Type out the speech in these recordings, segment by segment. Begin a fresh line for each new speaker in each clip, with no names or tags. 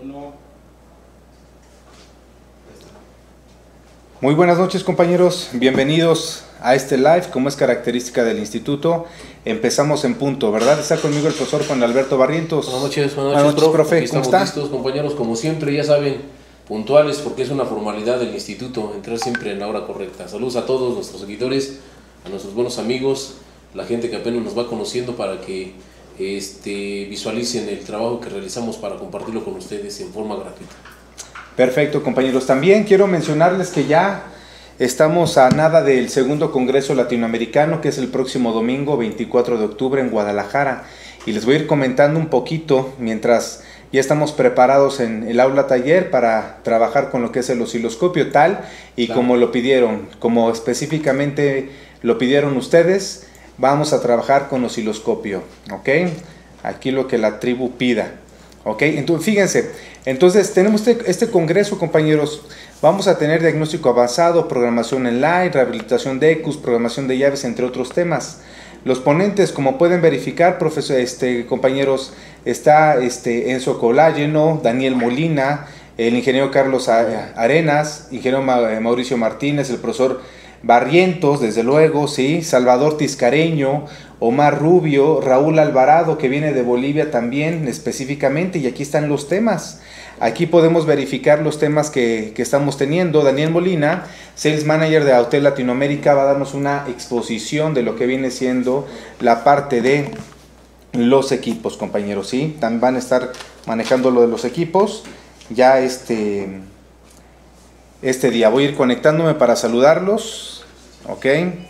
Uno.
Muy buenas noches, compañeros, bienvenidos a este live. Como es característica del instituto, empezamos en punto, ¿verdad? Está conmigo el profesor Juan Alberto Barrientos.
Buenas noches,
profe.
Aquí
¿Cómo
estamos
está?
listos, compañeros, como siempre, ya saben, puntuales, porque es una formalidad del instituto, entrar siempre en la hora correcta. Saludos a todos nuestros seguidores, a nuestros buenos amigos, la gente que apenas nos va conociendo, para que visualicen el trabajo que realizamos para compartirlo con ustedes en forma gratuita.
Perfecto, compañeros. También quiero mencionarles que ya estamos a nada del segundo Congreso Latinoamericano, que es el próximo domingo 24 de octubre en Guadalajara. Y les voy a ir comentando un poquito mientras ya estamos preparados en el aula taller para trabajar con lo que es el osciloscopio tal y
Claro.
como lo pidieron, como específicamente lo pidieron ustedes, vamos a trabajar con osciloscopio, ¿ok? Aquí lo que la tribu pida, ¿ok? Entonces, fíjense, entonces tenemos este congreso, compañeros. Vamos a tener diagnóstico avanzado, programación online, rehabilitación de ECUS, programación de llaves, entre otros temas. Los ponentes, como pueden verificar, compañeros, está Enzo Colágeno, Daniel Molina, el ingeniero Carlos Arenas, ingeniero Mauricio Martínez, el profesor Barrientos, desde luego, sí, Salvador Tiscareño, Omar Rubio, Raúl Alvarado, que viene de Bolivia también específicamente, y aquí están los temas. Aquí podemos verificar los temas que estamos teniendo. Daniel Molina, Sales Manager de Autel Latinoamérica, va a darnos una exposición de lo que viene siendo la parte de los equipos, compañeros, ¿sí? También van a estar manejando lo de los equipos ya este día. Voy a ir conectándome para saludarlos, ¿ok?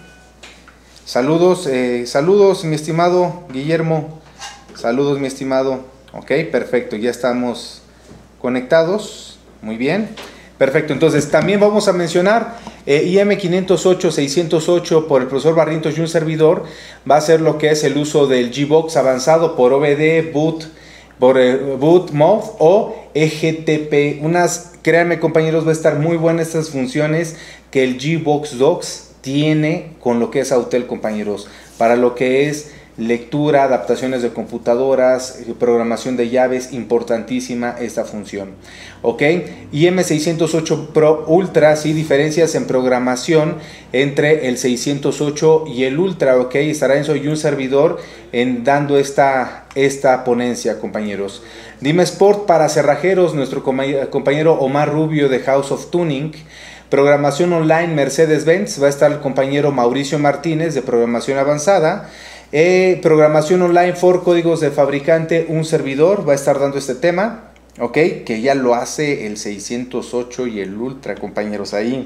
Saludos, saludos, mi estimado Guillermo. Saludos, mi estimado. Ok, perfecto, ya estamos conectados. Muy bien. Perfecto, entonces también vamos a mencionar IM 508, 608 por el profesor Barrientos y un servidor. Va a ser lo que es el uso del G-Box avanzado por OBD, boot, por boot mode o EGTP. Créanme, compañeros, va a estar muy buenas estas funciones que el G-Box Docs tiene con lo que es Autel, compañeros, para lo que es lectura, adaptaciones de computadoras, programación de llaves, importantísima esta función. Ok, IM608 Pro Ultra, sí, diferencias en programación entre el 608 y el Ultra. Ok, estará Enzo y un servidor dando esta ponencia, compañeros. Dime Sport para cerrajeros, nuestro compañero Omar Rubio de House of Tuning. Programación online Mercedes-Benz, va a estar el compañero Mauricio Martínez de programación avanzada. Programación online for códigos de fabricante, un servidor va a estar dando este tema, ok, que ya lo hace el 608 y el Ultra, compañeros. Ahí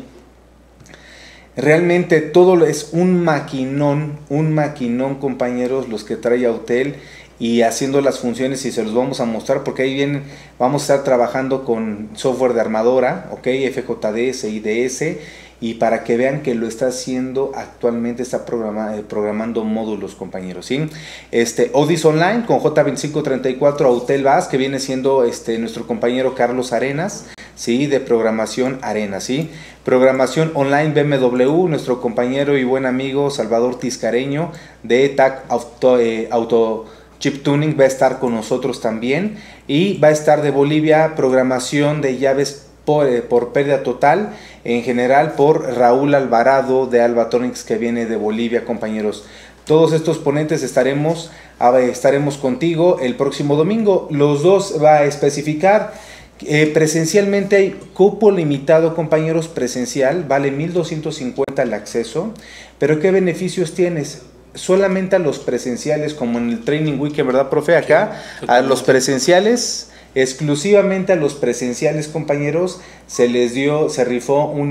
realmente todo es un maquinón, compañeros, los que trae Autel, y haciendo las funciones, y se los vamos a mostrar porque ahí vienen. Vamos a estar trabajando con software de armadora, ok, FJDS, IDS, y para que vean que lo está haciendo actualmente, está programando módulos, compañeros, ¿sí? Odis Online con J2534 Autel VAS, que viene siendo nuestro compañero Carlos Arenas, ¿sí? De programación Arenas, ¿sí? Programación online BMW, nuestro compañero y buen amigo Salvador Tiscareño de TAC Auto Chip Tuning va a estar con nosotros también, y va a estar de Bolivia programación de llaves por pérdida total, en general por Raúl Alvarado de Albatronics, que viene de Bolivia, compañeros. Todos estos ponentes estaremos contigo el próximo domingo. Los dos va a especificar. Presencialmente hay cupo limitado, compañeros, presencial, vale 1,250 el acceso, pero ¿qué beneficios tienes? Solamente a los presenciales, como en el Training Week, ¿verdad, profe? Acá, a los presenciales, exclusivamente a los presenciales, compañeros, se rifó un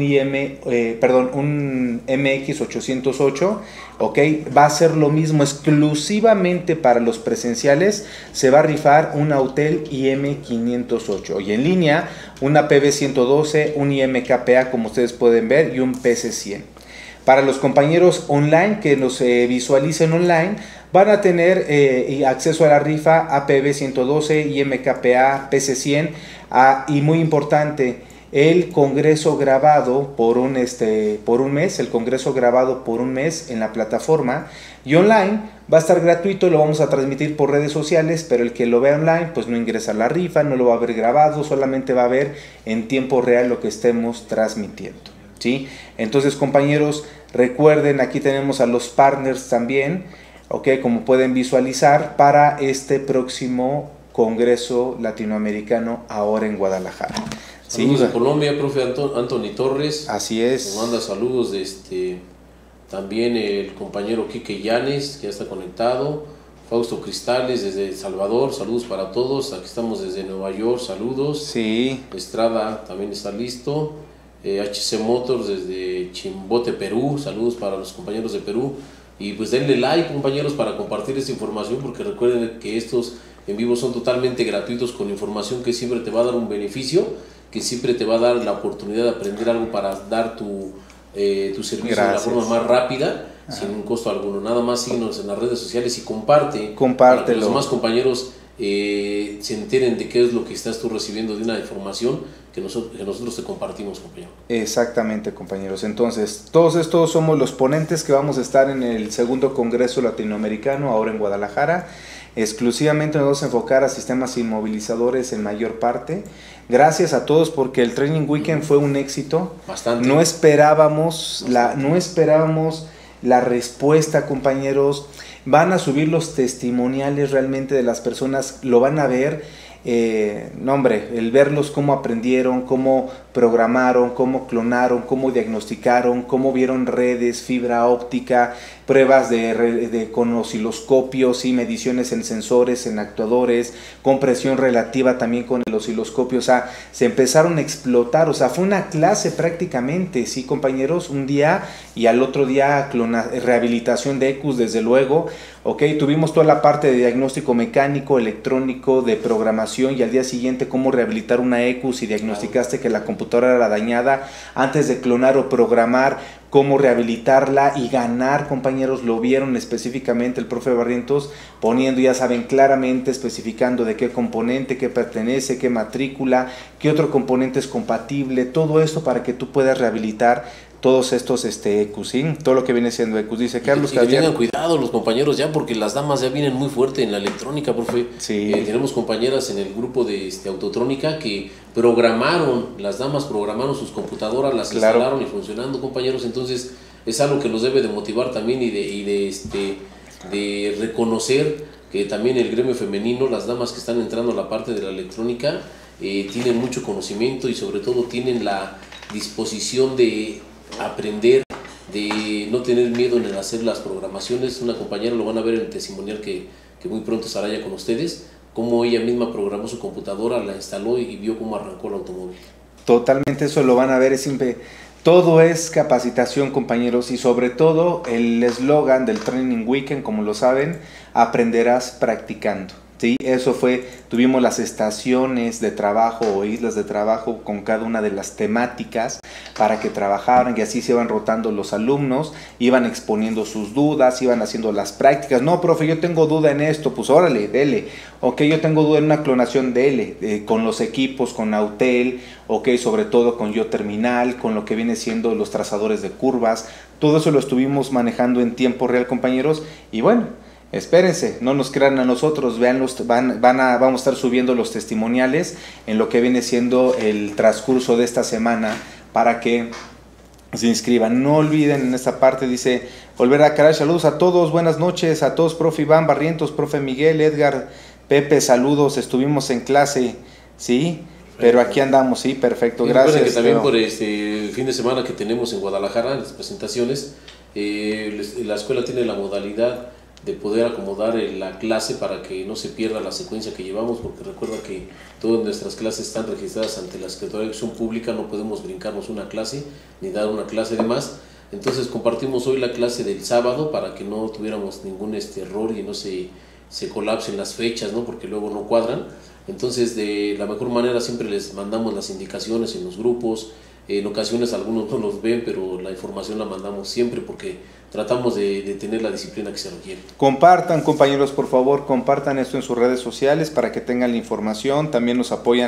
un MX808, ok, va a ser lo mismo, exclusivamente para los presenciales, se va a rifar un Autel IM508, y en línea, una PB112, un IMKPA, como ustedes pueden ver, y un PC100. Para los compañeros online que nos visualicen online, van a tener acceso a la rifa APB 112, IMKPA, PC100, y muy importante, el congreso grabado por un mes, el congreso grabado por un mes en la plataforma y online. Va a estar gratuito, lo vamos a transmitir por redes sociales, pero el que lo vea online pues no ingresa a la rifa, no lo va a ver grabado, solamente va a ver en tiempo real lo que estemos transmitiendo, ¿sí? Entonces, compañeros, recuerden, aquí tenemos a los partners también, ¿ok? Como pueden visualizar, para este próximo Congreso Latinoamericano ahora en Guadalajara.
Saludos de Colombia, profe Anthony Torres.
Así es.
Nos manda saludos también el compañero Quique Llanes, que ya está conectado. Fausto Cristales desde El Salvador, saludos para todos. Aquí estamos desde Nueva York, saludos.
Sí.
Estrada también está listo. HC Motors desde Chimbote, Perú, saludos para los compañeros de Perú. Y pues denle like, compañeros, para compartir esta información, porque recuerden que estos en vivo son totalmente gratuitos, con información que siempre te va a dar un beneficio, que siempre te va a dar la oportunidad de aprender algo para dar tu servicio de la forma más rápida, sin un costo alguno. Nada más síguenos en las redes sociales y compártelo para que los demás compañeros se enteren de qué es lo que estás tú recibiendo de una información que nosotros te compartimos, compañero.
Exactamente, compañeros. Entonces, todos estos somos los ponentes que vamos a estar en el segundo Congreso Latinoamericano, ahora en Guadalajara. Exclusivamente nos vamos a enfocar a sistemas inmovilizadores en mayor parte. Gracias a todos, porque el Training Weekend fue un éxito.
Bastante.
No esperábamos la respuesta, compañeros. Van a subir los testimoniales realmente de las personas, lo van a ver. No, hombre, el verlos cómo aprendieron, cómo programaron, cómo clonaron, cómo diagnosticaron, cómo vieron redes, fibra óptica, pruebas con osciloscopios y mediciones en sensores, en actuadores, con presión relativa también con el osciloscopio. O sea, se empezaron a explotar. O sea, fue una clase prácticamente, sí, compañeros, un día, y al otro día rehabilitación de ECUs, desde luego. Ok, tuvimos toda la parte de diagnóstico mecánico, electrónico, de programación, y al día siguiente cómo rehabilitar una ECU si diagnosticaste que la computadora era dañada, antes de clonar o programar, cómo rehabilitarla y ganar, compañeros. Lo vieron específicamente el profe Barrientos poniendo, ya saben, claramente especificando de qué componente, qué pertenece, qué matrícula, qué otro componente es compatible, todo esto para que tú puedas rehabilitar todos estos ECUs, ¿sí? Todo lo que viene siendo ECUs. Dice Carlos
que tengan cuidado los compañeros ya, porque las damas ya vienen muy fuerte en la electrónica, profe.
Sí.
Tenemos compañeras en el grupo de Autotrónica que las damas programaron sus computadoras, las instalaron y funcionando, compañeros. Entonces es algo que los debe de motivar también y de reconocer que también el gremio femenino, las damas que están entrando a la parte de la electrónica, tienen mucho conocimiento y sobre todo tienen la disposición de aprender, de no tener miedo en hacer las programaciones. Una compañera, lo van a ver en el testimonial que muy pronto estará ya con ustedes, cómo ella misma programó su computadora, la instaló y vio cómo arrancó el automóvil.
Totalmente, eso lo van a ver, es siempre, todo es capacitación, compañeros, y sobre todo el eslogan del Training Weekend, como lo saben, aprenderás practicando. Sí, eso fue, tuvimos las estaciones de trabajo o islas de trabajo con cada una de las temáticas para que trabajaran, y así se iban rotando los alumnos, iban exponiendo sus dudas, iban haciendo las prácticas. No, profe, yo tengo duda en esto, pues órale, dele. Ok, yo tengo duda en una clonación, dele, con los equipos, con Autel, ok, sobre todo con Yo Terminal, con lo que viene siendo los trazadores de curvas. Todo eso lo estuvimos manejando en tiempo real, compañeros, y bueno, espérense, no nos crean a nosotros, veanlos, vamos a estar subiendo los testimoniales en lo que viene siendo el transcurso de esta semana para que se inscriban. No olviden en esta parte, dice Olvera Caray, saludos a todos, buenas noches a todos, profe Iván Barrientos, profe Miguel, Edgar, Pepe, saludos, estuvimos en clase, ¿sí? Pero aquí andamos, sí, perfecto, gracias.
Que también por este fin de semana que tenemos en Guadalajara, las presentaciones, la escuela tiene la modalidad de poder acomodar la clase para que no se pierda la secuencia que llevamos, porque recuerda que todas nuestras clases están registradas ante la Secretaría de Educación Pública, no podemos brincarnos una clase ni dar una clase de más. Entonces compartimos hoy la clase del sábado para que no tuviéramos ningún error y no se colapsen las fechas, ¿no? Porque luego no cuadran. Entonces, de la mejor manera siempre les mandamos las indicaciones en los grupos. En ocasiones algunos no los ven, pero la información la mandamos siempre porque tratamos de tener la disciplina que se requiere.
Compartan, compañeros, por favor, compartan esto en sus redes sociales para que tengan la información. También nos apoyan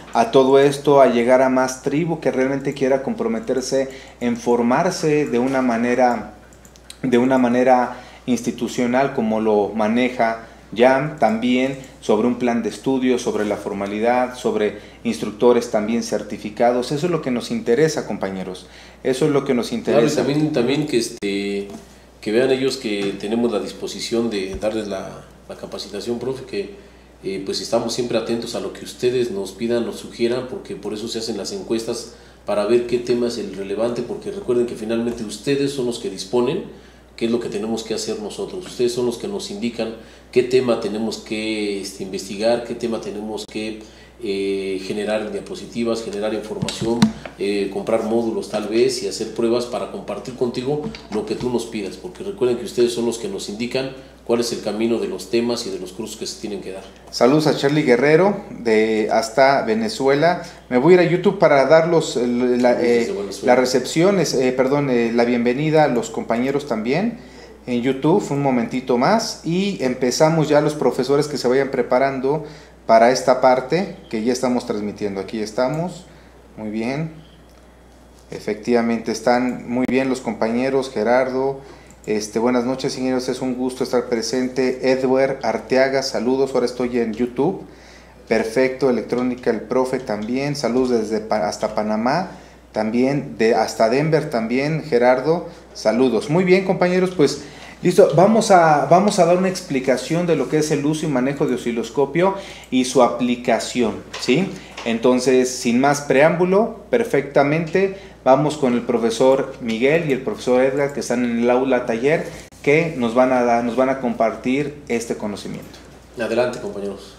a todo esto, a llegar a más tribu que realmente quiera comprometerse en formarse de una manera institucional como lo maneja JAM, también sobre un plan de estudio, sobre la formalidad, sobre instructores también certificados. Eso es lo que nos interesa, compañeros. Eso es lo que nos interesa.
Claro, y también que vean ellos que tenemos la disposición de darles la capacitación, profe, que pues estamos siempre atentos a lo que ustedes nos pidan, nos sugieran, porque por eso se hacen las encuestas para ver qué tema es el relevante, porque recuerden que finalmente ustedes son los que disponen qué es lo que tenemos que hacer nosotros. Ustedes son los que nos indican qué tema tenemos que investigar, qué tema tenemos que generar diapositivas, generar información, comprar módulos tal vez y hacer pruebas para compartir contigo lo que tú nos pidas, porque recuerden que ustedes son los que nos indican cuál es el camino de los temas y de los cursos que se tienen que dar.
Saludos a Charlie Guerrero hasta Venezuela. Me voy a ir a YouTube para dar la recepción, la bienvenida a los compañeros también en YouTube, un momentito más, y empezamos ya los profesores que se vayan preparando para esta parte que ya estamos transmitiendo. Aquí estamos, muy bien, efectivamente están muy bien los compañeros. Gerardo, buenas noches, señores, es un gusto estar presente. Edward Arteaga, saludos, ahora estoy en YouTube. Perfecto, Electrónica, el profe también, saludos hasta Panamá, también hasta Denver también, Gerardo, saludos. Muy bien, compañeros, pues listo, vamos a dar una explicación de lo que es el uso y manejo de osciloscopio y su aplicación, ¿sí? Entonces, sin más preámbulo, perfectamente, vamos con el profesor Miguel y el profesor Edgar, que están en el aula taller, que nos van a compartir este conocimiento.
Adelante, compañeros.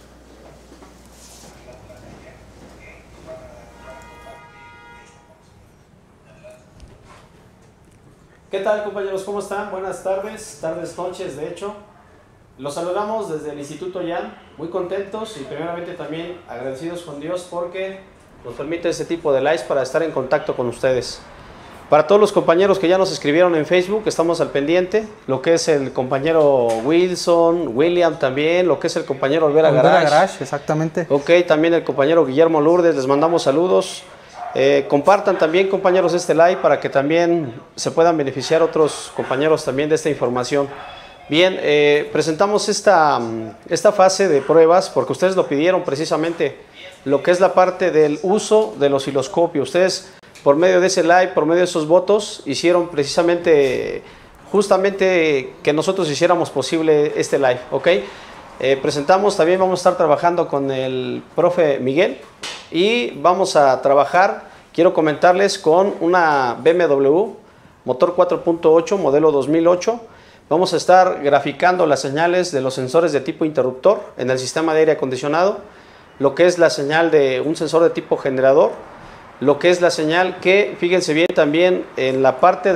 ¿Qué tal, compañeros? ¿Cómo están? Buenas tardes, noches, de hecho. Los saludamos desde el Instituto JAM, muy contentos y primeramente también agradecidos con Dios porque nos permite este tipo de lives para estar en contacto con ustedes. Para todos los compañeros que ya nos escribieron en Facebook, estamos al pendiente, lo que es el compañero Wilson, William también, lo que es el compañero Olvera Garage.
Exactamente.
Ok, también el compañero Guillermo Lourdes, les mandamos saludos. Compartan también, compañeros, este live para que también se puedan beneficiar otros compañeros también de esta información. Bien, presentamos esta fase de pruebas porque ustedes lo pidieron precisamente, lo que es la parte del uso del osciloscopio. Ustedes, por medio de ese live, por medio de esos votos, hicieron precisamente, justamente que nosotros hiciéramos posible este live, ¿ok? Presentamos, también vamos a estar trabajando con el profe Miguel y vamos a trabajar, quiero comentarles, con una BMW motor 4.8 modelo 2008. Vamos a estar graficando las señales de los sensores de tipo interruptor en el sistema de aire acondicionado, lo que es la señal de un sensor de tipo generador, lo que es la señal que, fíjense bien también en la parte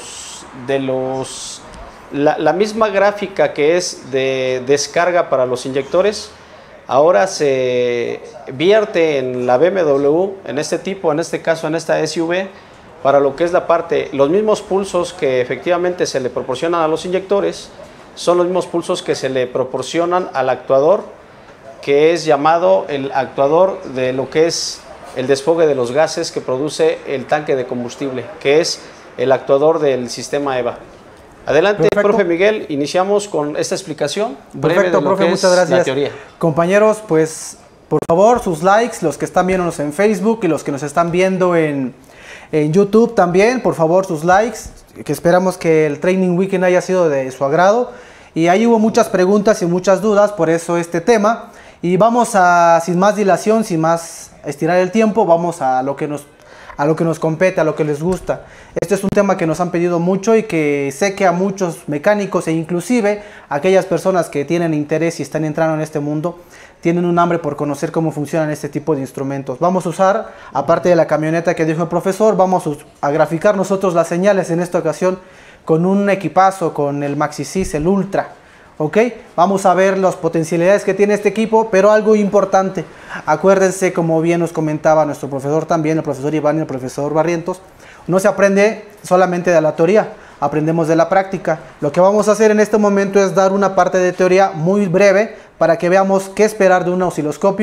la misma gráfica que es de descarga para los inyectores, ahora se vierte en la BMW, en este tipo, en este caso en esta SUV, para lo que es la parte, los mismos pulsos que efectivamente se le proporcionan a los inyectores, son los mismos pulsos que se le proporcionan al actuador, que es llamado el actuador de lo que es el desfogue de los gases que produce el tanque de combustible, que es el actuador del sistema EVA. Adelante, perfecto. Profe Miguel, iniciamos con esta explicación breve.
Perfecto,
de lo
profe,
que
muchas
es
gracias.
La teoría.
Compañeros, pues por favor sus likes, los que están viéndonos en Facebook y los que nos están viendo en YouTube también, por favor sus likes, que esperamos que el Training Weekend haya sido de su agrado. Y ahí hubo muchas preguntas y muchas dudas, por eso este tema. Y vamos a, sin más dilación, sin más estirar el tiempo, vamos a lo que nos compete, a lo que les gusta. Este es un tema que nos han pedido mucho y que sé que a muchos mecánicos e inclusive a aquellas personas que tienen interés y están entrando en este mundo, tienen un hambre por conocer cómo funcionan este tipo de instrumentos. Vamos a usar, aparte de la camioneta que dijo el profesor, vamos a graficar nosotros las señales en esta ocasión con un equipazo, con el MaxiSys, el Ultra. ¿Ok? Vamos a ver las potencialidades que tiene este equipo, pero algo importante, acuérdense, como bien nos comentaba nuestro profesor también, el profesor Iván y el profesor Barrientos, no se aprende solamente de la teoría, aprendemos de la práctica. Lo que vamos a hacer en este momento es dar una parte de teoría muy breve para que veamos qué esperar de un osciloscopio,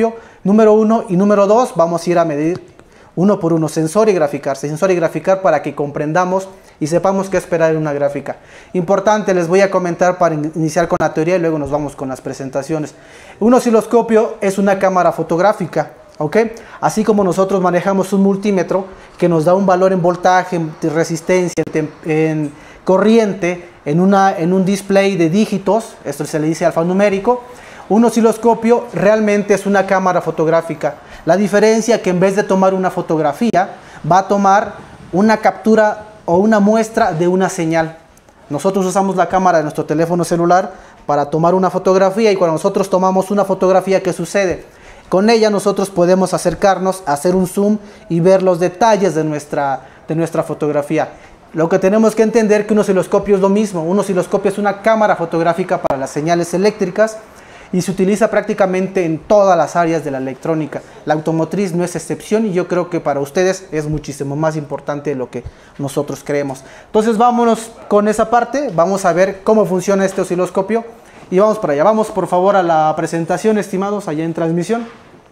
Número 1 y número 2, vamos a ir a medir uno por uno, sensor y graficar para que comprendamos y sepamos qué esperar en una gráfica. Importante, les voy a comentar para iniciar con la teoría y luego nos vamos con las presentaciones. Un osciloscopio es una cámara fotográfica, ¿ok? Así como nosotros manejamos un multímetro que nos da un valor en voltaje, en resistencia, en corriente, en un display de dígitos, esto se le dice alfanumérico. Un osciloscopio realmente es una cámara fotográfica. La diferencia es que en vez de tomar una fotografía, va a tomar una captura o una muestra de una señal. Nosotros usamos la cámara de nuestro teléfono celular para tomar una fotografía, y cuando nosotros tomamos una fotografía, ¿qué sucede? Con ella nosotros podemos acercarnos, hacer un zoom y ver los detalles de nuestra fotografía. Lo que tenemos que entender es que un osciloscopio es lo mismo. Un osciloscopio es una cámara fotográfica para las señales eléctricas y se utiliza prácticamente en todas las áreas de la electrónica. La automotriz no es excepción, y yo creo que para ustedes es muchísimo más importante de lo que nosotros creemos. Entonces vámonos con esa parte, vamos a ver cómo funciona este osciloscopio y vamos para allá. Vamos por favor a la presentación, estimados, allá en transmisión.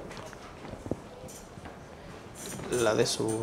La de su...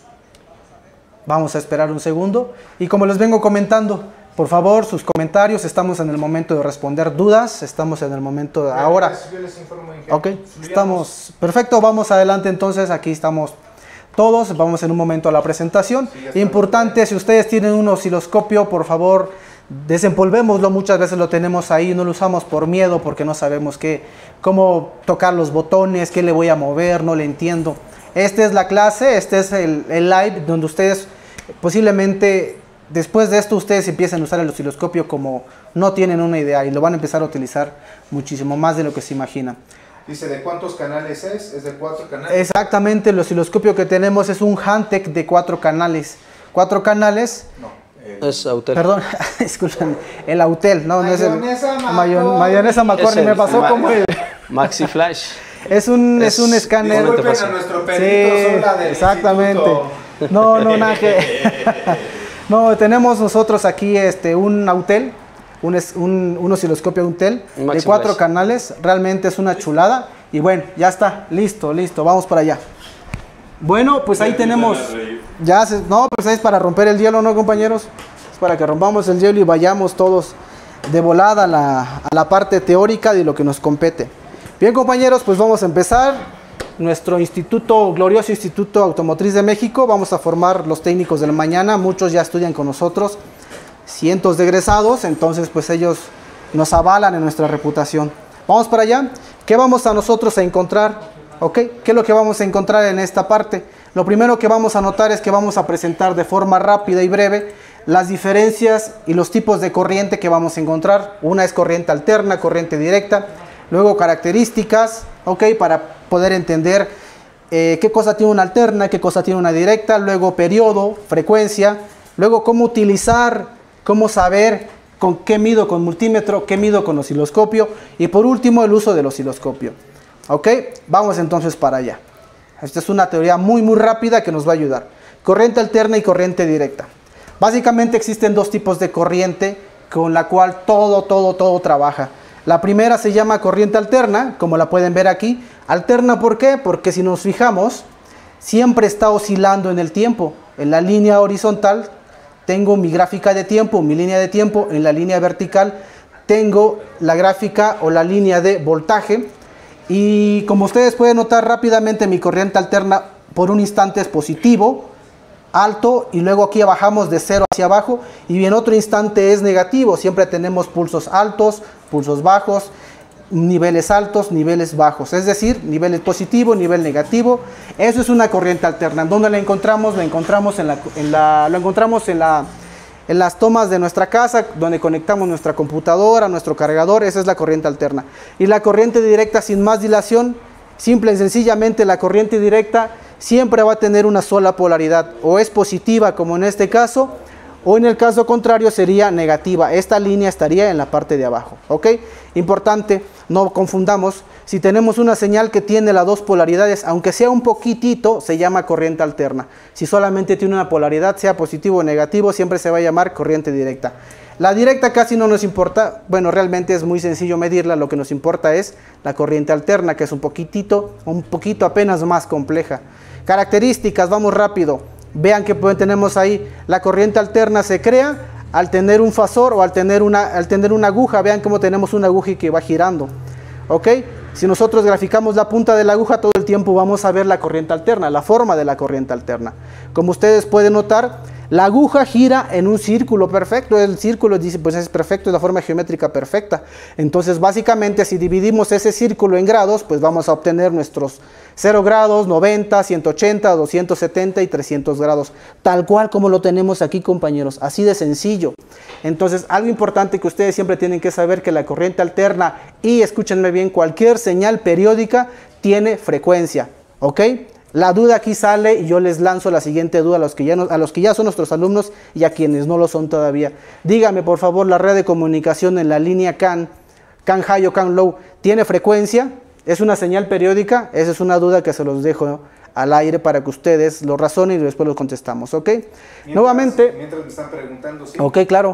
Vamos a esperar un segundo y como les vengo comentando, por favor, sus comentarios, estamos en el momento de responder dudas, estamos en el momento de ahora.
Yo les informo en que
Ok, estamos, perfecto, vamos adelante entonces, aquí estamos todos, vamos en un momento a la presentación. Importante, si ustedes tienen un osciloscopio, por favor, desempolvémoslo, muchas veces lo tenemos ahí, no lo usamos por miedo, porque no sabemos cómo tocar los botones, qué le voy a mover, no le entiendo. Esta es la clase, este es el live, donde ustedes posiblemente... Después de esto ustedes empiezan a usar el osciloscopio como no tienen una idea y lo van a empezar a utilizar muchísimo más de lo que se imaginan.
Dice, ¿de cuántos canales es? ¿Es de 4 canales?
Exactamente, el osciloscopio que tenemos es un Hantek de 4 canales. 4 canales...
No.
Es Autel.
Perdón, disculpen, el Autel, no es el...
Mayonesa
McCormick, me pasó como el...
Maxi Flash.
Es un escáner...
Disculpen a nuestro perrito
Sí,
Sola del
exactamente.
instituto.
No, nada que... No, tenemos nosotros aquí un Autel, un osciloscopio Autel de 4 canales, realmente es una chulada. Y bueno, ya está, listo, vamos para allá. Bueno, pues ahí tenemos, pues ahí es para romper el hielo, ¿no, compañeros? Es para que rompamos el hielo y vayamos todos de volada a la parte teórica de lo que nos compete. Bien, compañeros, pues vamos a empezar. Nuestro glorioso Instituto Automotriz de México, vamos a formar los técnicos del mañana, muchos ya estudian con nosotros, cientos de egresados, entonces pues ellos nos avalan en nuestra reputación. Vamos para allá. ¿Qué vamos a nosotros a encontrar? ¿Ok? ¿Qué es lo que vamos a encontrar en esta parte? Lo primero que vamos a notar es que vamos a presentar de forma rápida y breve las diferencias y los tipos de corriente que vamos a encontrar. Una es corriente alterna, corriente directa. Luego características, ok, para poder entender qué cosa tiene una alterna, qué cosa tiene una directa. Luego periodo, frecuencia. Luego cómo utilizar, cómo saber con qué mido con multímetro, qué mido con osciloscopio. Y por último el uso del osciloscopio. Ok, vamos entonces para allá. Esta es una teoría muy rápida que nos va a ayudar. Corriente alterna y corriente directa. Básicamente existen dos tipos de corriente con la cual todo trabaja. La primera se llama corriente alterna, como la pueden ver aquí. Alterna, ¿por qué? Porque si nos fijamos, siempre está oscilando en el tiempo. En la línea horizontal tengo mi gráfica de tiempo, mi línea de tiempo. En la línea vertical tengo la gráfica o la línea de voltaje. Y como ustedes pueden notar rápidamente, mi corriente alterna por un instante es positivo, alto, y luego aquí bajamos de 0 hacia abajo, y en otro instante es negativo. Siempre tenemos pulsos altos, pulsos bajos, niveles altos, niveles bajos, es decir, nivel positivo, nivel negativo. Eso es una corriente alterna. ¿Dónde la encontramos? La encontramos en las tomas de nuestra casa, donde conectamos nuestra computadora, nuestro cargador. Esa es la corriente alterna. Y la corriente directa, sin más dilación, simple y sencillamente, la corriente directa siempre va a tener una sola polaridad, o es positiva como en este caso, o en el caso contrario sería negativa. Esta línea estaría en la parte de abajo, ¿ok? Importante, no confundamos. Si tenemos una señal que tiene las dos polaridades, aunque sea un poquitito, se llama corriente alterna. Si solamente tiene una polaridad, sea positivo o negativo, siempre se va a llamar corriente directa. La directa casi no nos importa, bueno, realmente es muy sencillo medirla, lo que nos importa es la corriente alterna, que es un poquito apenas más compleja. Características, vamos rápido. Vean que tenemos ahí, la corriente alterna se crea al tener un fasor o al tener una aguja. Vean cómo tenemos una aguja que va girando, ¿ok? Si nosotros graficamos la punta de la aguja, todo el tiempo vamos a ver la corriente alterna, la forma de la corriente alterna. Como ustedes pueden notar, la aguja gira en un círculo perfecto. El círculo dice, pues es perfecto, es la forma geométrica perfecta. Entonces, básicamente, si dividimos ese círculo en grados, pues vamos a obtener nuestros 0 grados, 90, 180, 270 y 300 grados. Tal cual como lo tenemos aquí, compañeros. Así de sencillo. Entonces, algo importante que ustedes siempre tienen que saber, que la corriente alterna, y escúchenme bien, cualquier señal periódica tiene frecuencia, ¿ok? La duda aquí sale y yo les lanzo la siguiente duda a los que ya son nuestros alumnos y a quienes no lo son todavía. Dígame, por favor, la red de comunicación en la línea CAN high o CAN low, ¿tiene frecuencia? ¿Es una señal periódica? Esa es una duda que se los dejo al aire para que ustedes lo razonen y después lo contestamos, ¿ok? Nuevamente.
Mientras me están preguntando, ¿sí?
Ok, claro.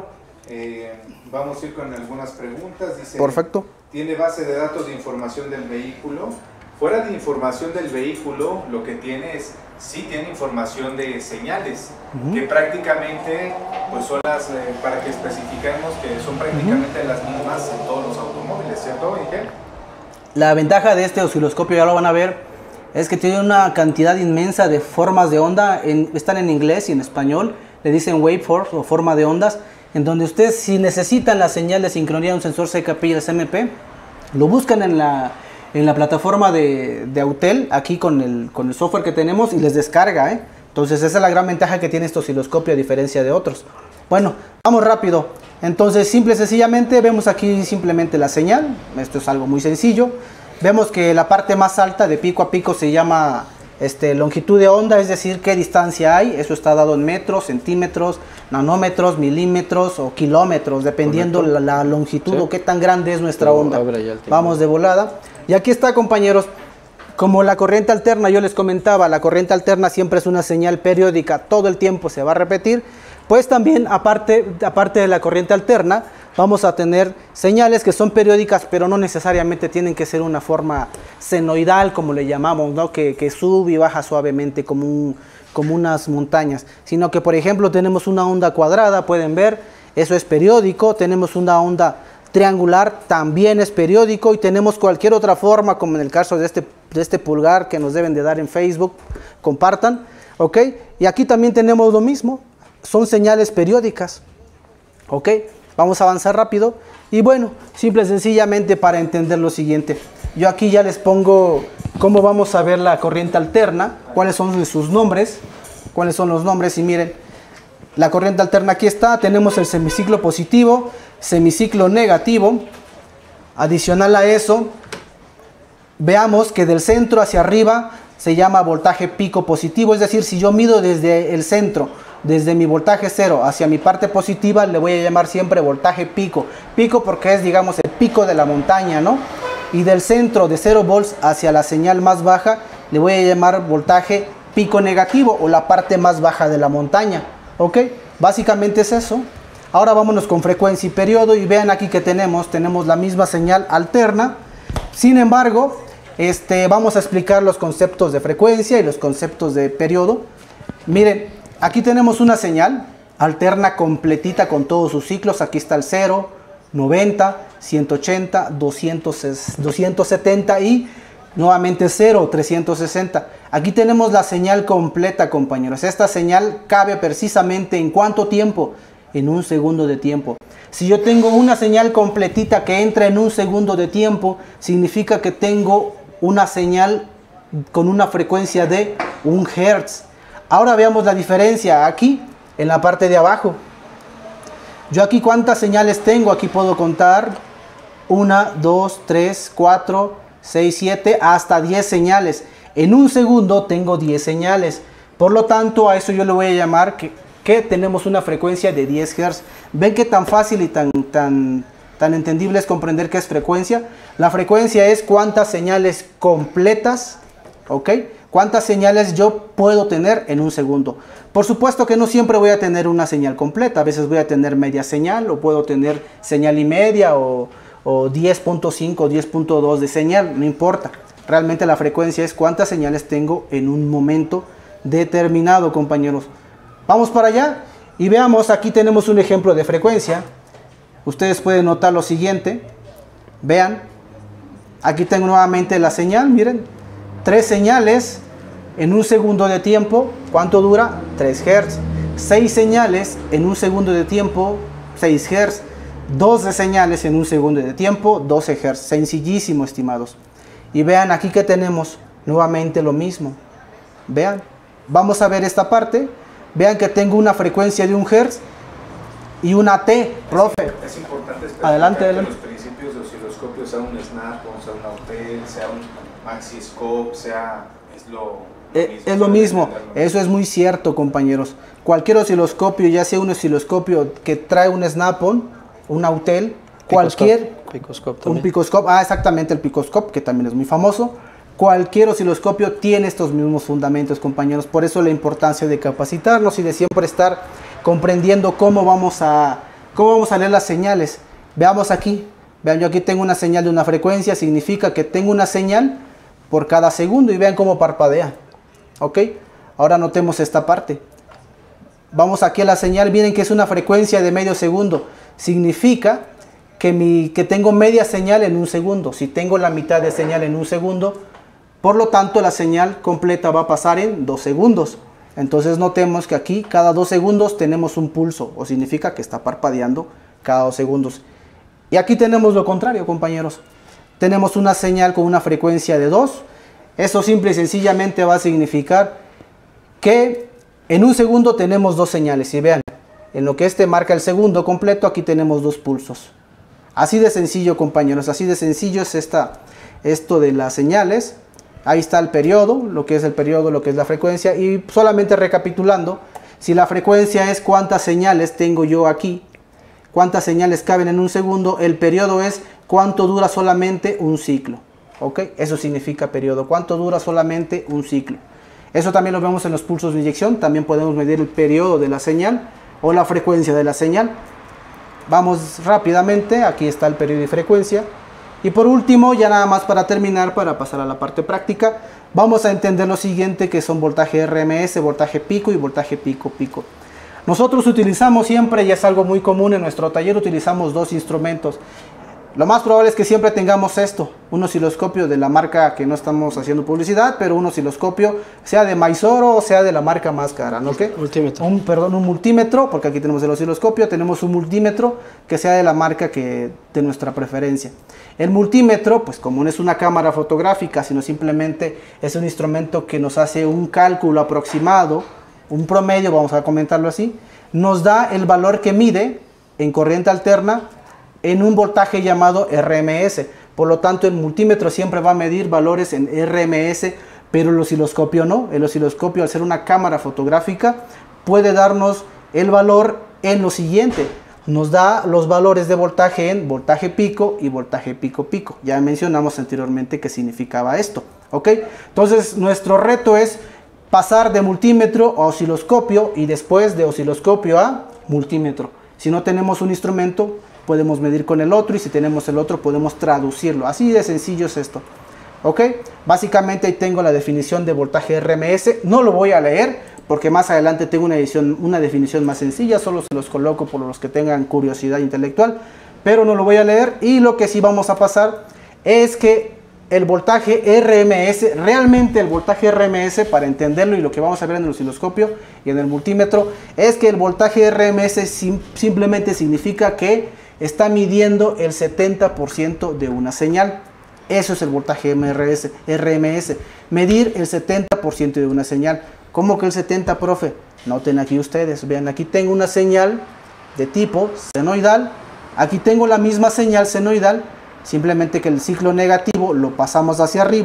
Vamos a ir con algunas preguntas. Dice,
perfecto.
¿Tiene base de datos de información del vehículo? Fuera de información del vehículo, lo que tiene es, sí tiene información de señales, que prácticamente, pues son las, para que especifiquemos que son prácticamente las mismas en todos los automóviles, ¿cierto, Miguel?
La ventaja de este osciloscopio, ya lo van a ver, es que tiene una cantidad inmensa de formas de onda, están en inglés y en español, le dicen waveforms o forma de ondas, en donde ustedes, si necesitan la señal de sincronía de un sensor CKP y el SMP, lo buscan en la plataforma de Autel, aquí con el software que tenemos, y les descarga, ¿eh? Entonces esa es la gran ventaja que tiene este osciloscopio a diferencia de otros. Bueno, vamos rápido. Entonces, simple y sencillamente, vemos aquí simplemente la señal. Esto es algo muy sencillo. Vemos que la parte más alta de pico a pico se llama longitud de onda, es decir, qué distancia hay. Eso está dado en metros, centímetros, nanómetros, milímetros o kilómetros, dependiendo la longitud, ¿sí?, o qué tan grande es nuestra onda. Vamos de volada. Y aquí está, compañeros, como la corriente alterna, yo les comentaba, la corriente alterna siempre es una señal periódica, todo el tiempo se va a repetir. Pues también, aparte de la corriente alterna, vamos a tener señales que son periódicas, pero no necesariamente tienen que ser una forma senoidal, como le llamamos, ¿no? Que sube y baja suavemente como unas montañas, sino que, por ejemplo, tenemos una onda cuadrada, pueden ver, eso es periódico. Tenemos una onda triangular, también es periódico, y tenemos cualquier otra forma, como en el caso de este pulgar que nos deben de dar en Facebook, compartan, ¿ok? Y aquí también tenemos lo mismo, son señales periódicas, ¿ok? Vamos a avanzar rápido, y bueno, simple y sencillamente para entender lo siguiente, yo aquí ya les pongo cómo vamos a ver la corriente alterna, cuáles son sus nombres, y miren, la corriente alterna aquí está, tenemos el semiciclo positivo, semiciclo negativo. Adicional a eso, veamos que del centro hacia arriba se llama voltaje pico positivo, es decir, si yo mido desde el centro, desde mi voltaje cero hacia mi parte positiva, le voy a llamar siempre voltaje pico. Pico porque es, digamos, el pico de la montaña, ¿no? Y del centro de 0 volts hacia la señal más baja, le voy a llamar voltaje pico negativo, o la parte más baja de la montaña, ¿ok? Básicamente es eso. Ahora vámonos con frecuencia y periodo, y vean aquí que tenemos la misma señal alterna. Sin embargo, vamos a explicar los conceptos de frecuencia y los conceptos de periodo. Miren, aquí tenemos una señal alterna completita con todos sus ciclos. Aquí está el 0, 90, 180, 270 y nuevamente 0, 360. Aquí tenemos la señal completa, compañeros. Esta señal cabe precisamente ¿en cuánto tiempo? En 1 segundo de tiempo. Si yo tengo una señal completita que entra en 1 segundo de tiempo, significa que tengo una señal con una frecuencia de 1 Hz. Ahora veamos la diferencia aquí en la parte de abajo. Yo aquí, ¿cuántas señales tengo? Aquí puedo contar 1, 2, 3, 4, 6, 7, hasta 10 señales. En 1 segundo tengo 10 señales. Por lo tanto, a eso yo le voy a llamar que que tenemos una frecuencia de 10 Hz. ¿Ven qué tan fácil y tan entendible es comprender qué es frecuencia? La frecuencia es cuántas señales completas, ¿ok? Cuántas señales yo puedo tener en un segundo. Por supuesto que no siempre voy a tener una señal completa, a veces voy a tener media señal, o puedo tener señal y media, o 10.5 o 10.2 de señal, no importa. Realmente la frecuencia es cuántas señales tengo en un momento determinado, compañeros. Vamos para allá y veamos, aquí tenemos un ejemplo de frecuencia. Ustedes pueden notar lo siguiente, vean, aquí tengo nuevamente la señal, miren, 3 señales en un segundo de tiempo, ¿cuánto dura? 3 Hz. 6 señales en un segundo de tiempo, 6 Hz. 12 señales en un segundo de tiempo, 12 Hz. Sencillísimo, estimados. Y vean aquí que tenemos nuevamente lo mismo. Vean, vamos a ver esta parte. Vean que tengo una frecuencia de 1 Hz y una T, profe.
Es importante
adelante,
que
adelante.
los principios de osciloscopio, sea un Snap-on, sea un Autel, sea un Maxiscope, sea...
Es lo mismo, eso es muy cierto, compañeros. Cualquier osciloscopio, ya sea un osciloscopio que trae un Snap-on, un Autel, cualquier... Un picoscope, exactamente, el picoscope, que también es muy famoso. Cualquier osciloscopio tiene estos mismos fundamentos, compañeros. Por eso la importancia de capacitarnos y de siempre estar comprendiendo cómo vamos a leer las señales. Veamos aquí. Vean, yo aquí tengo una señal de una frecuencia, significa que tengo una señal por cada segundo y vean cómo parpadea. ¿Ok? Ahora notemos esta parte. Vamos aquí a la señal, miren que es una frecuencia de medio segundo. Significa que tengo media señal en un segundo. Si tengo la mitad de señal en un segundo, por lo tanto la señal completa va a pasar en 2 segundos. Entonces notemos que aquí cada 2 segundos tenemos un pulso, o significa que está parpadeando cada 2 segundos. Y aquí tenemos lo contrario, compañeros. Tenemos una señal con una frecuencia de 2. Eso simple y sencillamente va a significar que en un segundo tenemos 2 señales. Y vean, en lo que este marca el segundo completo, aquí tenemos 2 pulsos. Así de sencillo, compañeros, así de sencillo es esto de las señales. Ahí está el periodo, lo que es el periodo, lo que es la frecuencia. Y solamente recapitulando, si la frecuencia es cuántas señales tengo yo aquí, cuántas señales caben en un segundo, el periodo es cuánto dura solamente un ciclo. ¿Ok? Eso significa periodo, cuánto dura solamente un ciclo. Eso también lo vemos en los pulsos de inyección. También podemos medir el periodo de la señal o la frecuencia de la señal. Vamos rápidamente, aquí está el periodo y frecuencia. Y por último, ya nada más para terminar, para pasar a la parte práctica, vamos a entender lo siguiente, que son voltaje RMS, voltaje pico y voltaje pico-pico. Nosotros utilizamos siempre, y es algo muy común en nuestro taller, utilizamos 2 instrumentos. Lo más probable es que siempre tengamos esto, un osciloscopio de la marca que no estamos haciendo publicidad, pero un osciloscopio sea de Maizoro o sea de la marca más cara, ¿no? ¿Qué?
Multímetro.
Un multímetro, porque aquí tenemos el osciloscopio, tenemos un multímetro que sea de la marca de nuestra preferencia. El multímetro, pues como no es una cámara fotográfica, sino simplemente es un instrumento que nos hace un cálculo aproximado, un promedio, vamos a comentarlo así, nos da el valor que mide en corriente alterna en un voltaje llamado RMS. Por lo tanto, el multímetro siempre va a medir valores en RMS, pero el osciloscopio no. El osciloscopio, al ser una cámara fotográfica, puede darnos el valor en lo siguiente. Nos da los valores de voltaje en voltaje pico y voltaje pico-pico. Ya mencionamos anteriormente qué significaba esto. ¿Ok? Entonces, nuestro reto es pasar de multímetro a osciloscopio y después de osciloscopio a multímetro. Si no tenemos un instrumento, podemos medir con el otro, y si tenemos el otro podemos traducirlo. Así de sencillo es esto. ¿Ok? Básicamente ahí tengo la definición de voltaje RMS. No lo voy a leer porque más adelante tengo una definición más sencilla. Solo se los coloco por los que tengan curiosidad intelectual, pero no lo voy a leer. Y lo que sí vamos a pasar es que el voltaje RMS, realmente el voltaje RMS, para entenderlo y lo que vamos a ver en el osciloscopio y en el multímetro, es que el voltaje RMS simplemente significa que está midiendo el 70% de una señal. Eso es el voltaje RMS, medir el 70% de una señal. ¿Cómo que el 70, profe? Noten aquí ustedes, vean, aquí tengo una señal de tipo senoidal, aquí tengo la misma señal senoidal, simplemente que el ciclo negativo lo pasamos hacia arriba,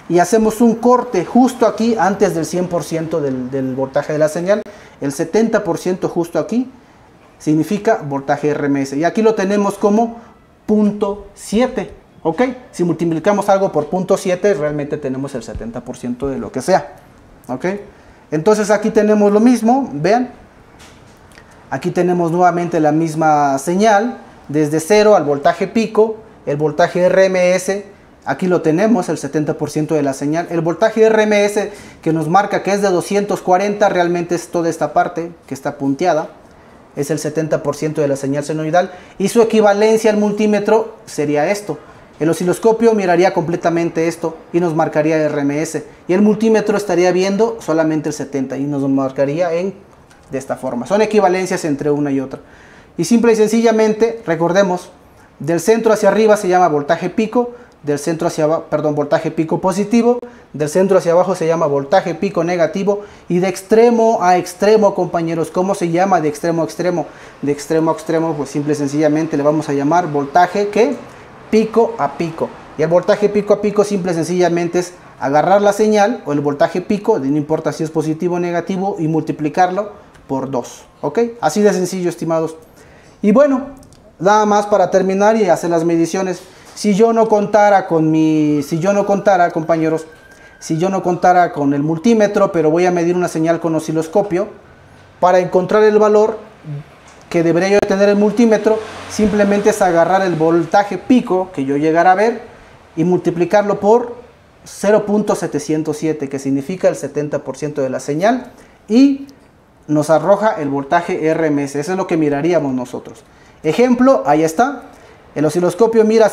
y hacemos un corte justo aquí antes del 100% del voltaje de la señal, el 70% justo aquí significa voltaje RMS, y aquí lo tenemos como 0.7, ¿ok? Si multiplicamos algo por 0.7 realmente tenemos el 70% de lo que sea, ¿ok? Entonces aquí tenemos lo mismo, vean, aquí tenemos nuevamente la misma señal, desde 0 al voltaje pico, el voltaje RMS, aquí lo tenemos, el 70% de la señal. El voltaje RMS que nos marca que es de 240, realmente es toda esta parte que está punteada, es el 70% de la señal senoidal, y su equivalencia al multímetro sería esto. El osciloscopio miraría completamente esto y nos marcaría RMS, y el multímetro estaría viendo solamente el 70 y nos marcaría de esta forma. Son equivalencias entre una y otra. Y simple y sencillamente, recordemos, del centro hacia arriba se llama voltaje pico, del centro hacia abajo, perdón, voltaje pico positivo, del centro hacia abajo se llama voltaje pico negativo, y de extremo a extremo, compañeros, ¿cómo se llama de extremo a extremo? De extremo a extremo, pues simple y sencillamente le vamos a llamar voltaje, ¿qué? Pico a pico. Y el voltaje pico a pico simple y sencillamente es agarrar la señal o el voltaje pico, no importa si es positivo o negativo, y multiplicarlo por 2, ¿ok? Así de sencillo, estimados. Y bueno, nada más para terminar y hacer las mediciones. Si yo no contara, compañeros, si yo no contara con el multímetro, pero voy a medir una señal con osciloscopio, para encontrar el valor que debería yo tener el multímetro, simplemente es agarrar el voltaje pico que yo llegara a ver y multiplicarlo por 0.707, que significa el 70% de la señal, y nos arroja el voltaje RMS. Eso es lo que miraríamos nosotros. Ejemplo, ahí está. El osciloscopio mira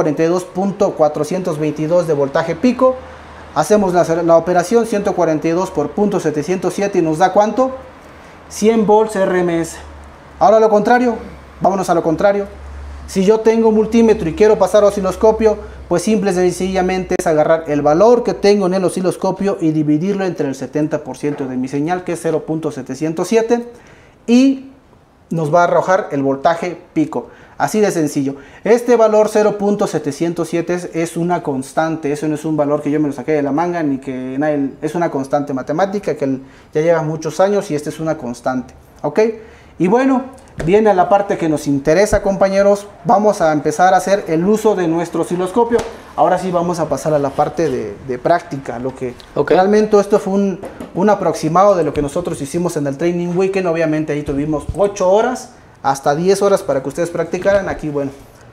142.422 de voltaje pico. Hacemos la operación 142 por 0.707 y nos da ¿cuánto? 100 volts RMS. Ahora lo contrario, vámonos a lo contrario. Si yo tengo multímetro y quiero pasar a osciloscopio, pues simple y sencillamente es agarrar el valor que tengo en el osciloscopio y dividirlo entre el 70% de mi señal, que es 0.707, y nos va a arrojar el voltaje pico. Así de sencillo. Este valor 0.707 es una constante, eso no es un valor que yo me lo saqué de la manga, ni que nadie, es una constante matemática que ya lleva muchos años y esta es una constante, ¿ok? Y bueno, viene a la parte que nos interesa, compañeros. Vamos a empezar a hacer el uso de nuestro osciloscopio. Ahora sí vamos a pasar a la parte de práctica, lo que realmente esto fue un aproximado de lo que nosotros hicimos en el Training Weekend. Obviamente ahí tuvimos 8 horas hasta 10 horas para que ustedes practicaran. Aquí, bueno.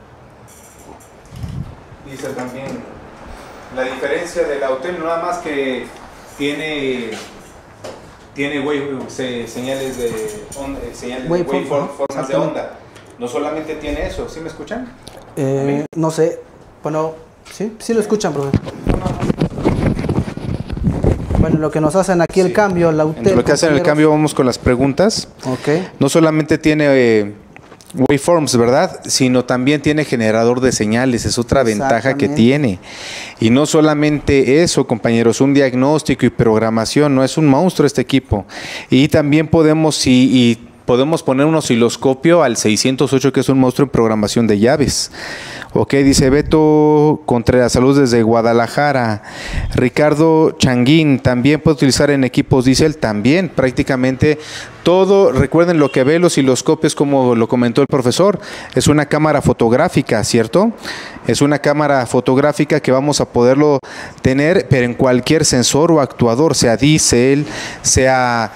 Dice también la diferencia del Autel, nada más que tiene señales de onda, formas de onda. No solamente tiene eso. ¿Sí me escuchan?
No sé. Bueno, sí lo escuchan, profe. Bueno, lo que nos hacen aquí el cambio, la UTEL,
lo que hacen el cambio, vamos con las preguntas.
Okay.
No solamente tiene waveforms, ¿verdad? Sino también tiene generador de señales, es otra ventaja que tiene. Y no solamente eso, compañeros, un diagnóstico y programación, no es un monstruo este equipo. Y también podemos poner un osciloscopio al 608, que es un monstruo en programación de llaves. Ok, dice Beto Contreras, saludos desde Guadalajara. Ricardo Changuín, también puede utilizar en equipos diésel, también prácticamente todo. Recuerden, lo que ve el osciloscopio es, como lo comentó el profesor, es una cámara fotográfica, ¿cierto? Es una cámara fotográfica que vamos a poderlo tener, pero en cualquier sensor o actuador, sea diésel, sea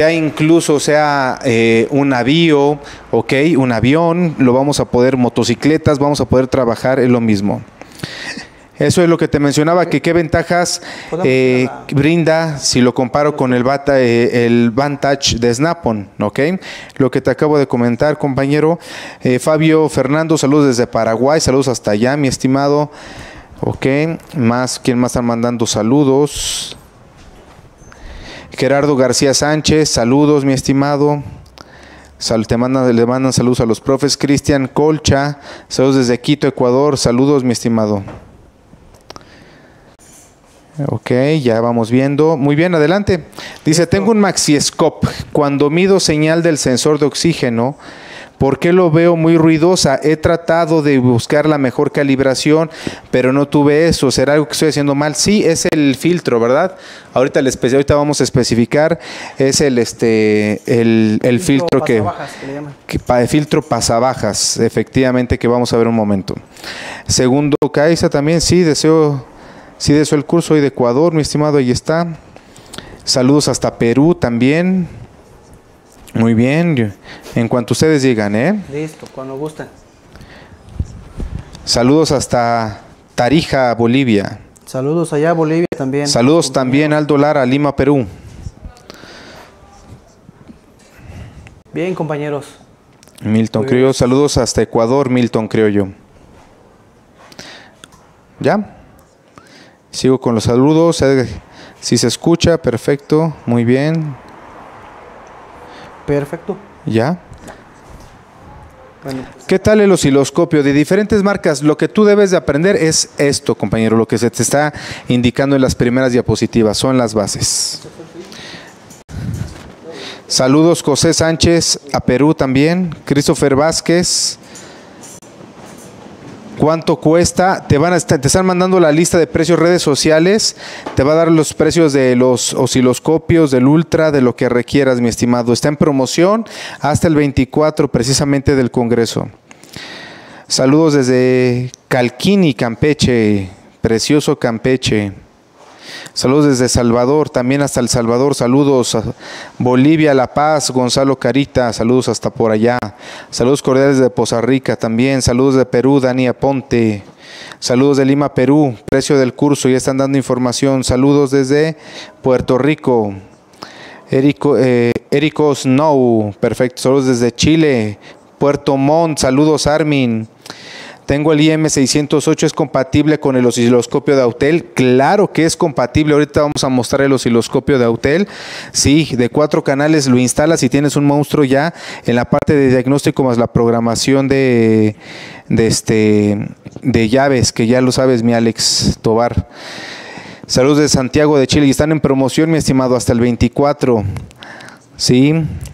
un navío, ok, un avión, lo vamos a poder, motocicletas, vamos a poder trabajar, es lo mismo. Eso es lo que te mencionaba, que qué ventajas brinda si lo comparo con el Vantage de Snap-on, ok. Lo que te acabo de comentar, compañero. Fabio Fernando, saludos desde Paraguay, saludos hasta allá, mi estimado. Ok, ¿quién más están mandando saludos? Gerardo García Sánchez, saludos, mi estimado. Le mandan saludos a los profes. Cristian Colcha, saludos desde Quito, Ecuador, saludos, mi estimado. Ok, ya vamos viendo. Muy bien, adelante. Dice, tengo un Maxiescope. Cuando mido señal del sensor de oxígeno, ¿Por qué lo veo muy ruidosa? He tratado de buscar la mejor calibración, pero no tuve eso. ¿Será algo que estoy haciendo mal? Sí, es el filtro, ¿verdad? Ahorita vamos a especificar. Es el filtro que filtro pasabajas, efectivamente, que vamos a ver un momento. Segundo, Caiza también, sí deseo el curso hoy de Ecuador, mi estimado, ahí está. Saludos hasta Perú también. Muy bien, en cuanto ustedes digan, ¿eh?
Listo, cuando gusten.
Saludos hasta Tarija, Bolivia.
Saludos allá, Bolivia también.
Saludos también, Aldo Lara, Lima, Perú.
Bien, compañeros.
Milton Criollo, saludos hasta Ecuador, Milton Criollo. ¿Ya? Sigo con los saludos. Si se escucha, perfecto, muy bien.
Perfecto.
¿Ya?
Bueno.
¿Qué tal el osciloscopio? De diferentes marcas, lo que tú debes de aprender es esto, compañero, lo que se te está indicando en las primeras diapositivas, son las bases. Saludos José Sánchez, a Perú también, Christopher Vázquez. ¿Cuánto cuesta? Te están mandando la lista de precios redes sociales. Te va a dar los precios de los osciloscopios, del Ultra, de lo que requieras, mi estimado. Está en promoción hasta el 24 precisamente del Congreso. Saludos desde Calquini, Campeche. Precioso Campeche. Saludos desde Salvador, también hasta El Salvador. Saludos a Bolivia, La Paz, Gonzalo Carita, saludos hasta por allá. Saludos cordiales de Poza Rica también. Saludos de Perú, Dani Aponte. Saludos de Lima, Perú. Precio del curso, ya están dando información. Saludos desde Puerto Rico. Erico Snow, perfecto. Saludos desde Chile. Puerto Montt, saludos Armin. Tengo el IM608, ¿es compatible con el osciloscopio de Autel? Claro que es compatible, ahorita vamos a mostrar el osciloscopio de Autel. Sí, de 4 canales lo instalas y tienes un monstruo ya en la parte de diagnóstico más la programación de llaves, que ya lo sabes, mi Alex Tobar. Saludos de Santiago de Chile y están en promoción, mi estimado, hasta el 24. Sí.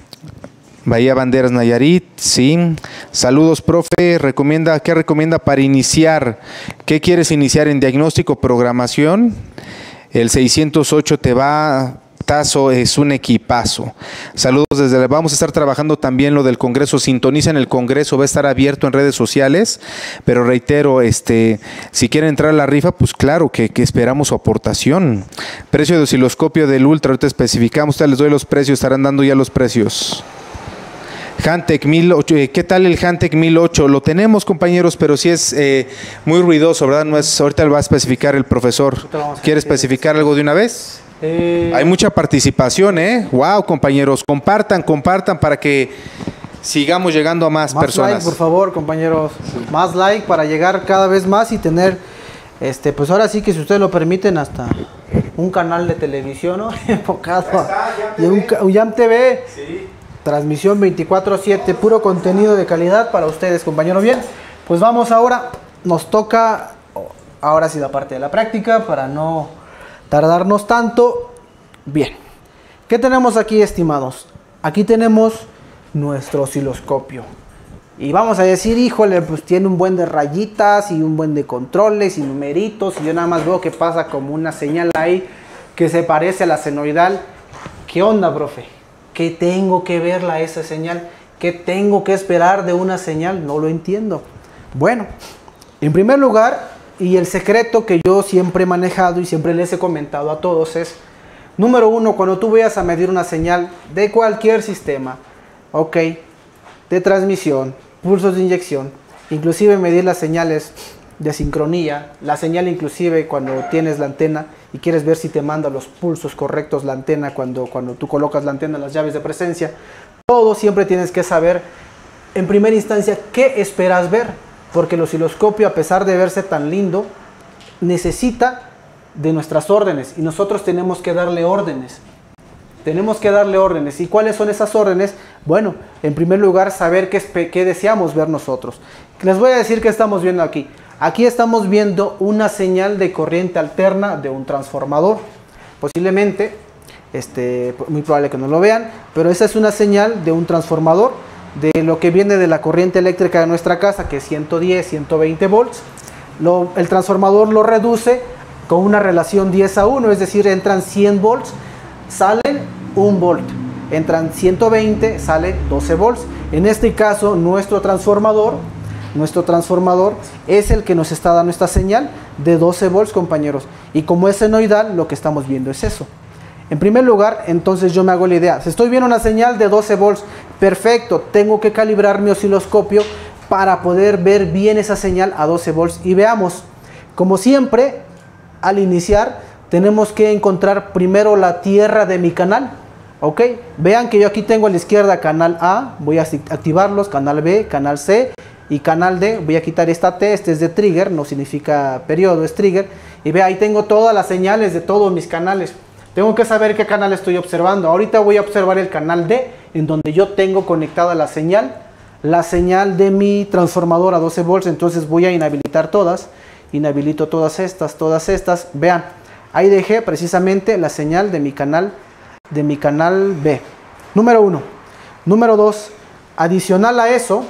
Bahía Banderas, Nayarit, sí. Saludos, profe. ¿Qué recomienda para iniciar? ¿Qué quieres iniciar en diagnóstico, programación? El 608 te va, tazo, es un equipazo. Saludos vamos a estar trabajando también lo del Congreso. Sintoniza en el Congreso, va a estar abierto en redes sociales, pero reitero, si quieren entrar a la rifa, pues claro que esperamos su aportación. Precio de osciloscopio del Ultra, ahorita especificamos, les doy los precios, estarán dando ya los precios. Hantec 1008, ¿qué tal el Hantec 1008? Lo tenemos, compañeros, pero sí es muy ruidoso, ¿verdad? No es, ahorita lo va a especificar el profesor. ¿Quiere especificar algo de una vez? Hay mucha participación, ¿eh? Wow, compañeros, compartan para que sigamos llegando a más personas.
Like, por favor, compañeros. Sí. Más like para llegar cada vez más y tener, pues ahora sí que si ustedes lo permiten, hasta un canal de televisión, ¿no? Enfocado y un YAM TV. Sí. Transmisión 24/7, puro contenido de calidad para ustedes, compañero. Bien, pues vamos ahora, nos toca ahora sí la parte de la práctica para no tardarnos tanto. Bien, ¿qué tenemos aquí, estimados? Aquí tenemos nuestro osciloscopio. Y vamos a decir, híjole, pues tiene un buen de rayitas y un buen de controles y numeritos. Y yo nada más veo que pasa como una señal ahí que se parece a la senoidal. ¿Qué onda, profe? ¿Qué tengo que verla esa señal? ¿Qué tengo que esperar de una señal? No lo entiendo. Bueno, en primer lugar, y el secreto que yo siempre he manejado y siempre les he comentado a todos es, número 1, cuando tú vayas a medir una señal de cualquier sistema, ok, de transmisión, pulsos de inyección, inclusive medir las señales de sincronía, la señal inclusive cuando tienes la antena y quieres ver si te manda los pulsos correctos la antena cuando tú colocas la antena en las llaves de presencia, todo siempre tienes que saber en primera instancia qué esperas ver, porque el osciloscopio, a pesar de verse tan lindo, necesita de nuestras órdenes y nosotros tenemos que darle órdenes. ¿Y cuáles son esas órdenes? Bueno, en primer lugar, saber qué deseamos ver nosotros. Les voy a decir qué estamos viendo aquí. Aquí estamos viendo una señal de corriente alterna de un transformador. Posiblemente, muy probable que no lo vean, pero esa es una señal de un transformador de lo que viene de la corriente eléctrica de nuestra casa, que es 110, 120 volts. El transformador lo reduce con una relación 10:1, es decir, entran 100 volts, salen 1 volt. Entran 120, sale 12 volts. En este caso, nuestro transformador es el que nos está dando esta señal de 12 volts, compañeros. Y como es senoidal, lo que estamos viendo es eso. En primer lugar, entonces yo me hago la idea. Si estoy viendo una señal de 12 volts, perfecto, tengo que calibrar mi osciloscopio para poder ver bien esa señal a 12 volts. Y veamos, como siempre, al iniciar, tenemos que encontrar primero la tierra de mi canal. Ok, vean que yo aquí tengo a la izquierda canal A, voy a activarlos, canal B, canal C y canal D. Voy a quitar esta T, este es de trigger, no significa periodo, es trigger. Y ve, ahí tengo todas las señales de todos mis canales. Tengo que saber qué canal estoy observando. Ahorita voy a observar el canal D, en donde yo tengo conectada la señal de mi transformador a 12 volts. Entonces voy a inhabilitar todas, inhabilito todas estas. Vean, ahí dejé precisamente la señal de mi canal B. Número 1. Número 2, adicional a eso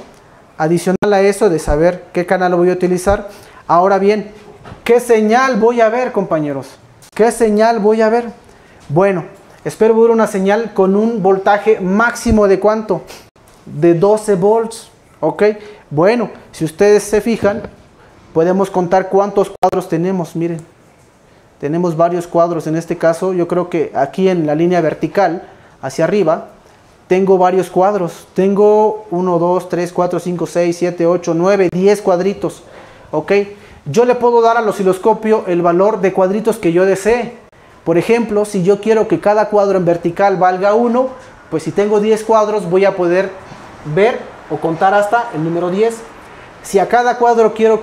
de saber qué canal voy a utilizar. Ahora bien, ¿qué señal voy a ver, compañeros? ¿Qué señal voy a ver? Bueno, espero ver una señal con un voltaje máximo de ¿cuánto? De 12 volts, ¿ok? Bueno, si ustedes se fijan, podemos contar cuántos cuadros tenemos, miren. Tenemos varios cuadros, en este caso yo creo que aquí en la línea vertical, hacia arriba, tengo varios cuadros. Tengo 1, 2, 3, 4, 5, 6, 7, 8, 9, 10 cuadritos, ¿ok? Yo le puedo dar al osciloscopio el valor de cuadritos que yo desee. Por ejemplo, si yo quiero que cada cuadro en vertical valga 1, pues si tengo 10 cuadros voy a poder ver o contar hasta el número 10. Si cada cuadro quiero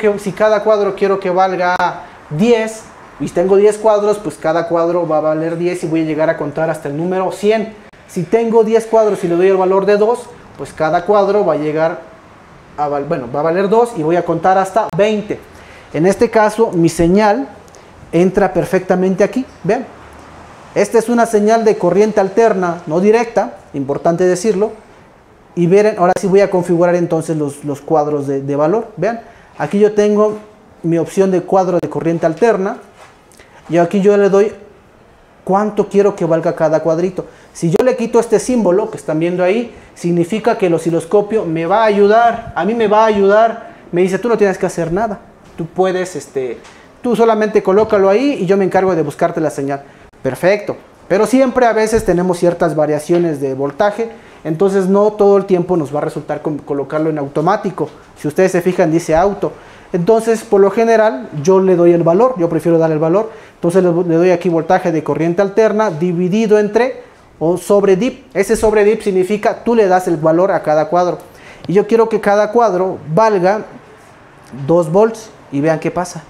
que valga 10 y tengo 10 cuadros, pues cada cuadro va a valer 10 y voy a llegar a contar hasta el número 100. Si tengo 10 cuadros y le doy el valor de 2, pues cada cuadro va a llegar a, va a valer 2 y voy a contar hasta 20. En este caso, mi señal entra perfectamente aquí. Vean, esta es una señal de corriente alterna, no directa, importante decirlo. Y ver, ahora sí voy a configurar entonces los cuadros de valor. Vean, aquí yo tengo mi opción de cuadro de corriente alterna. Y aquí yo le doy cuánto quiero que valga cada cuadrito. Si yo le quito este símbolo que están viendo ahí, significa que el osciloscopio me va a ayudar. A mí me va a ayudar. Me dice, tú no tienes que hacer nada. Tú puedes, tú solamente colócalo ahí y yo me encargo de buscarte la señal. Perfecto. Pero siempre a veces tenemos ciertas variaciones de voltaje. Entonces no todo el tiempo nos va a resultar con colocarlo en automático. Si ustedes se fijan, dice auto. Entonces, por lo general, yo le doy el valor. Yo prefiero dar el valor. Entonces le doy aquí voltaje de corriente alterna dividido entre o sobre dip. Ese sobre dip significa tú le das el valor a cada cuadro. Y yo quiero que cada cuadro valga 2 volts. Y vean qué pasa.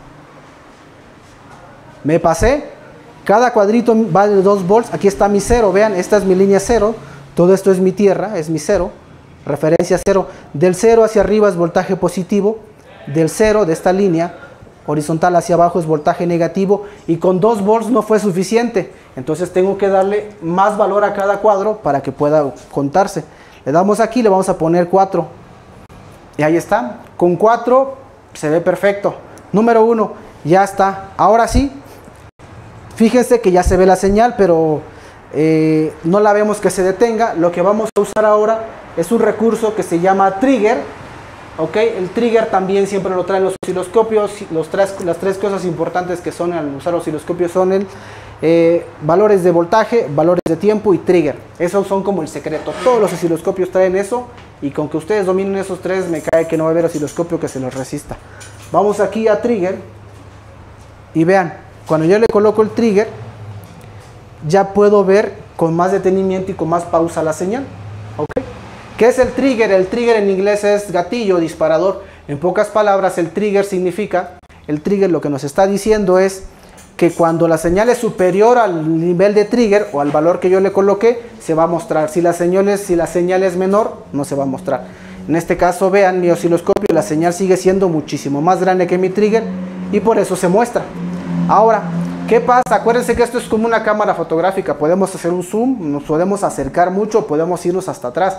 Me pasé. Cada cuadrito vale 2 volts. Aquí está mi 0. Vean, esta es mi línea 0. Todo esto es mi tierra, es mi 0. Referencia 0. Del 0 hacia arriba es voltaje positivo. Del 0 de esta línea horizontal hacia abajo es voltaje negativo. Y con 2 volts no fue suficiente. Entonces tengo que darle más valor a cada cuadro para que pueda contarse. Le damos aquí, le vamos a poner 4. Y ahí está. Con 4 se ve perfecto. Número 1, ya está. Ahora sí, fíjense que ya se ve la señal, pero no la vemos que se detenga. Lo que vamos a usar ahora es un recurso que se llama trigger. ¿Ok? El trigger también siempre lo traen los osciloscopios. Las tres cosas importantes que son al usar osciloscopios son valores de voltaje, valores de tiempo y trigger. Esos son como el secreto. Todos los osciloscopios traen eso. Y con que ustedes dominen esos tres, me cae que no va a haber osciloscopio que se los resista. Vamos aquí a trigger. Y vean, cuando yo le coloco el trigger, ya puedo ver con más detenimiento y con más pausa la señal. ¿Ok? ¿Qué es el trigger? El trigger en inglés es gatillo, disparador. En pocas palabras, el trigger significa, el trigger lo que nos está diciendo es que cuando la señal es superior al nivel de trigger o al valor que yo le coloqué, se va a mostrar. Si la señal es menor, no se va a mostrar. En este caso, vean mi osciloscopio, la señal sigue siendo muchísimo más grande que mi trigger y por eso se muestra. Ahora, ¿qué pasa? Acuérdense que esto es como una cámara fotográfica. Podemos hacer un zoom, nos podemos acercar mucho, podemos irnos hasta atrás.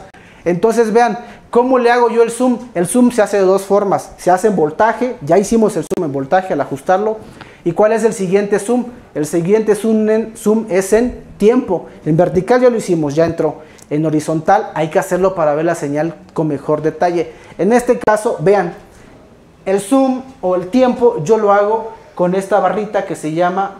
Entonces vean, ¿cómo le hago yo el zoom? El zoom se hace de dos formas. Se hace en voltaje, ya hicimos el zoom en voltaje al ajustarlo. ¿Y cuál es el siguiente zoom? El siguiente zoom es en tiempo. En vertical ya lo hicimos, ya entró. En horizontal hay que hacerlo para ver la señal con mejor detalle. En este caso, vean, el zoom o el tiempo yo lo hago con esta barrita que se llama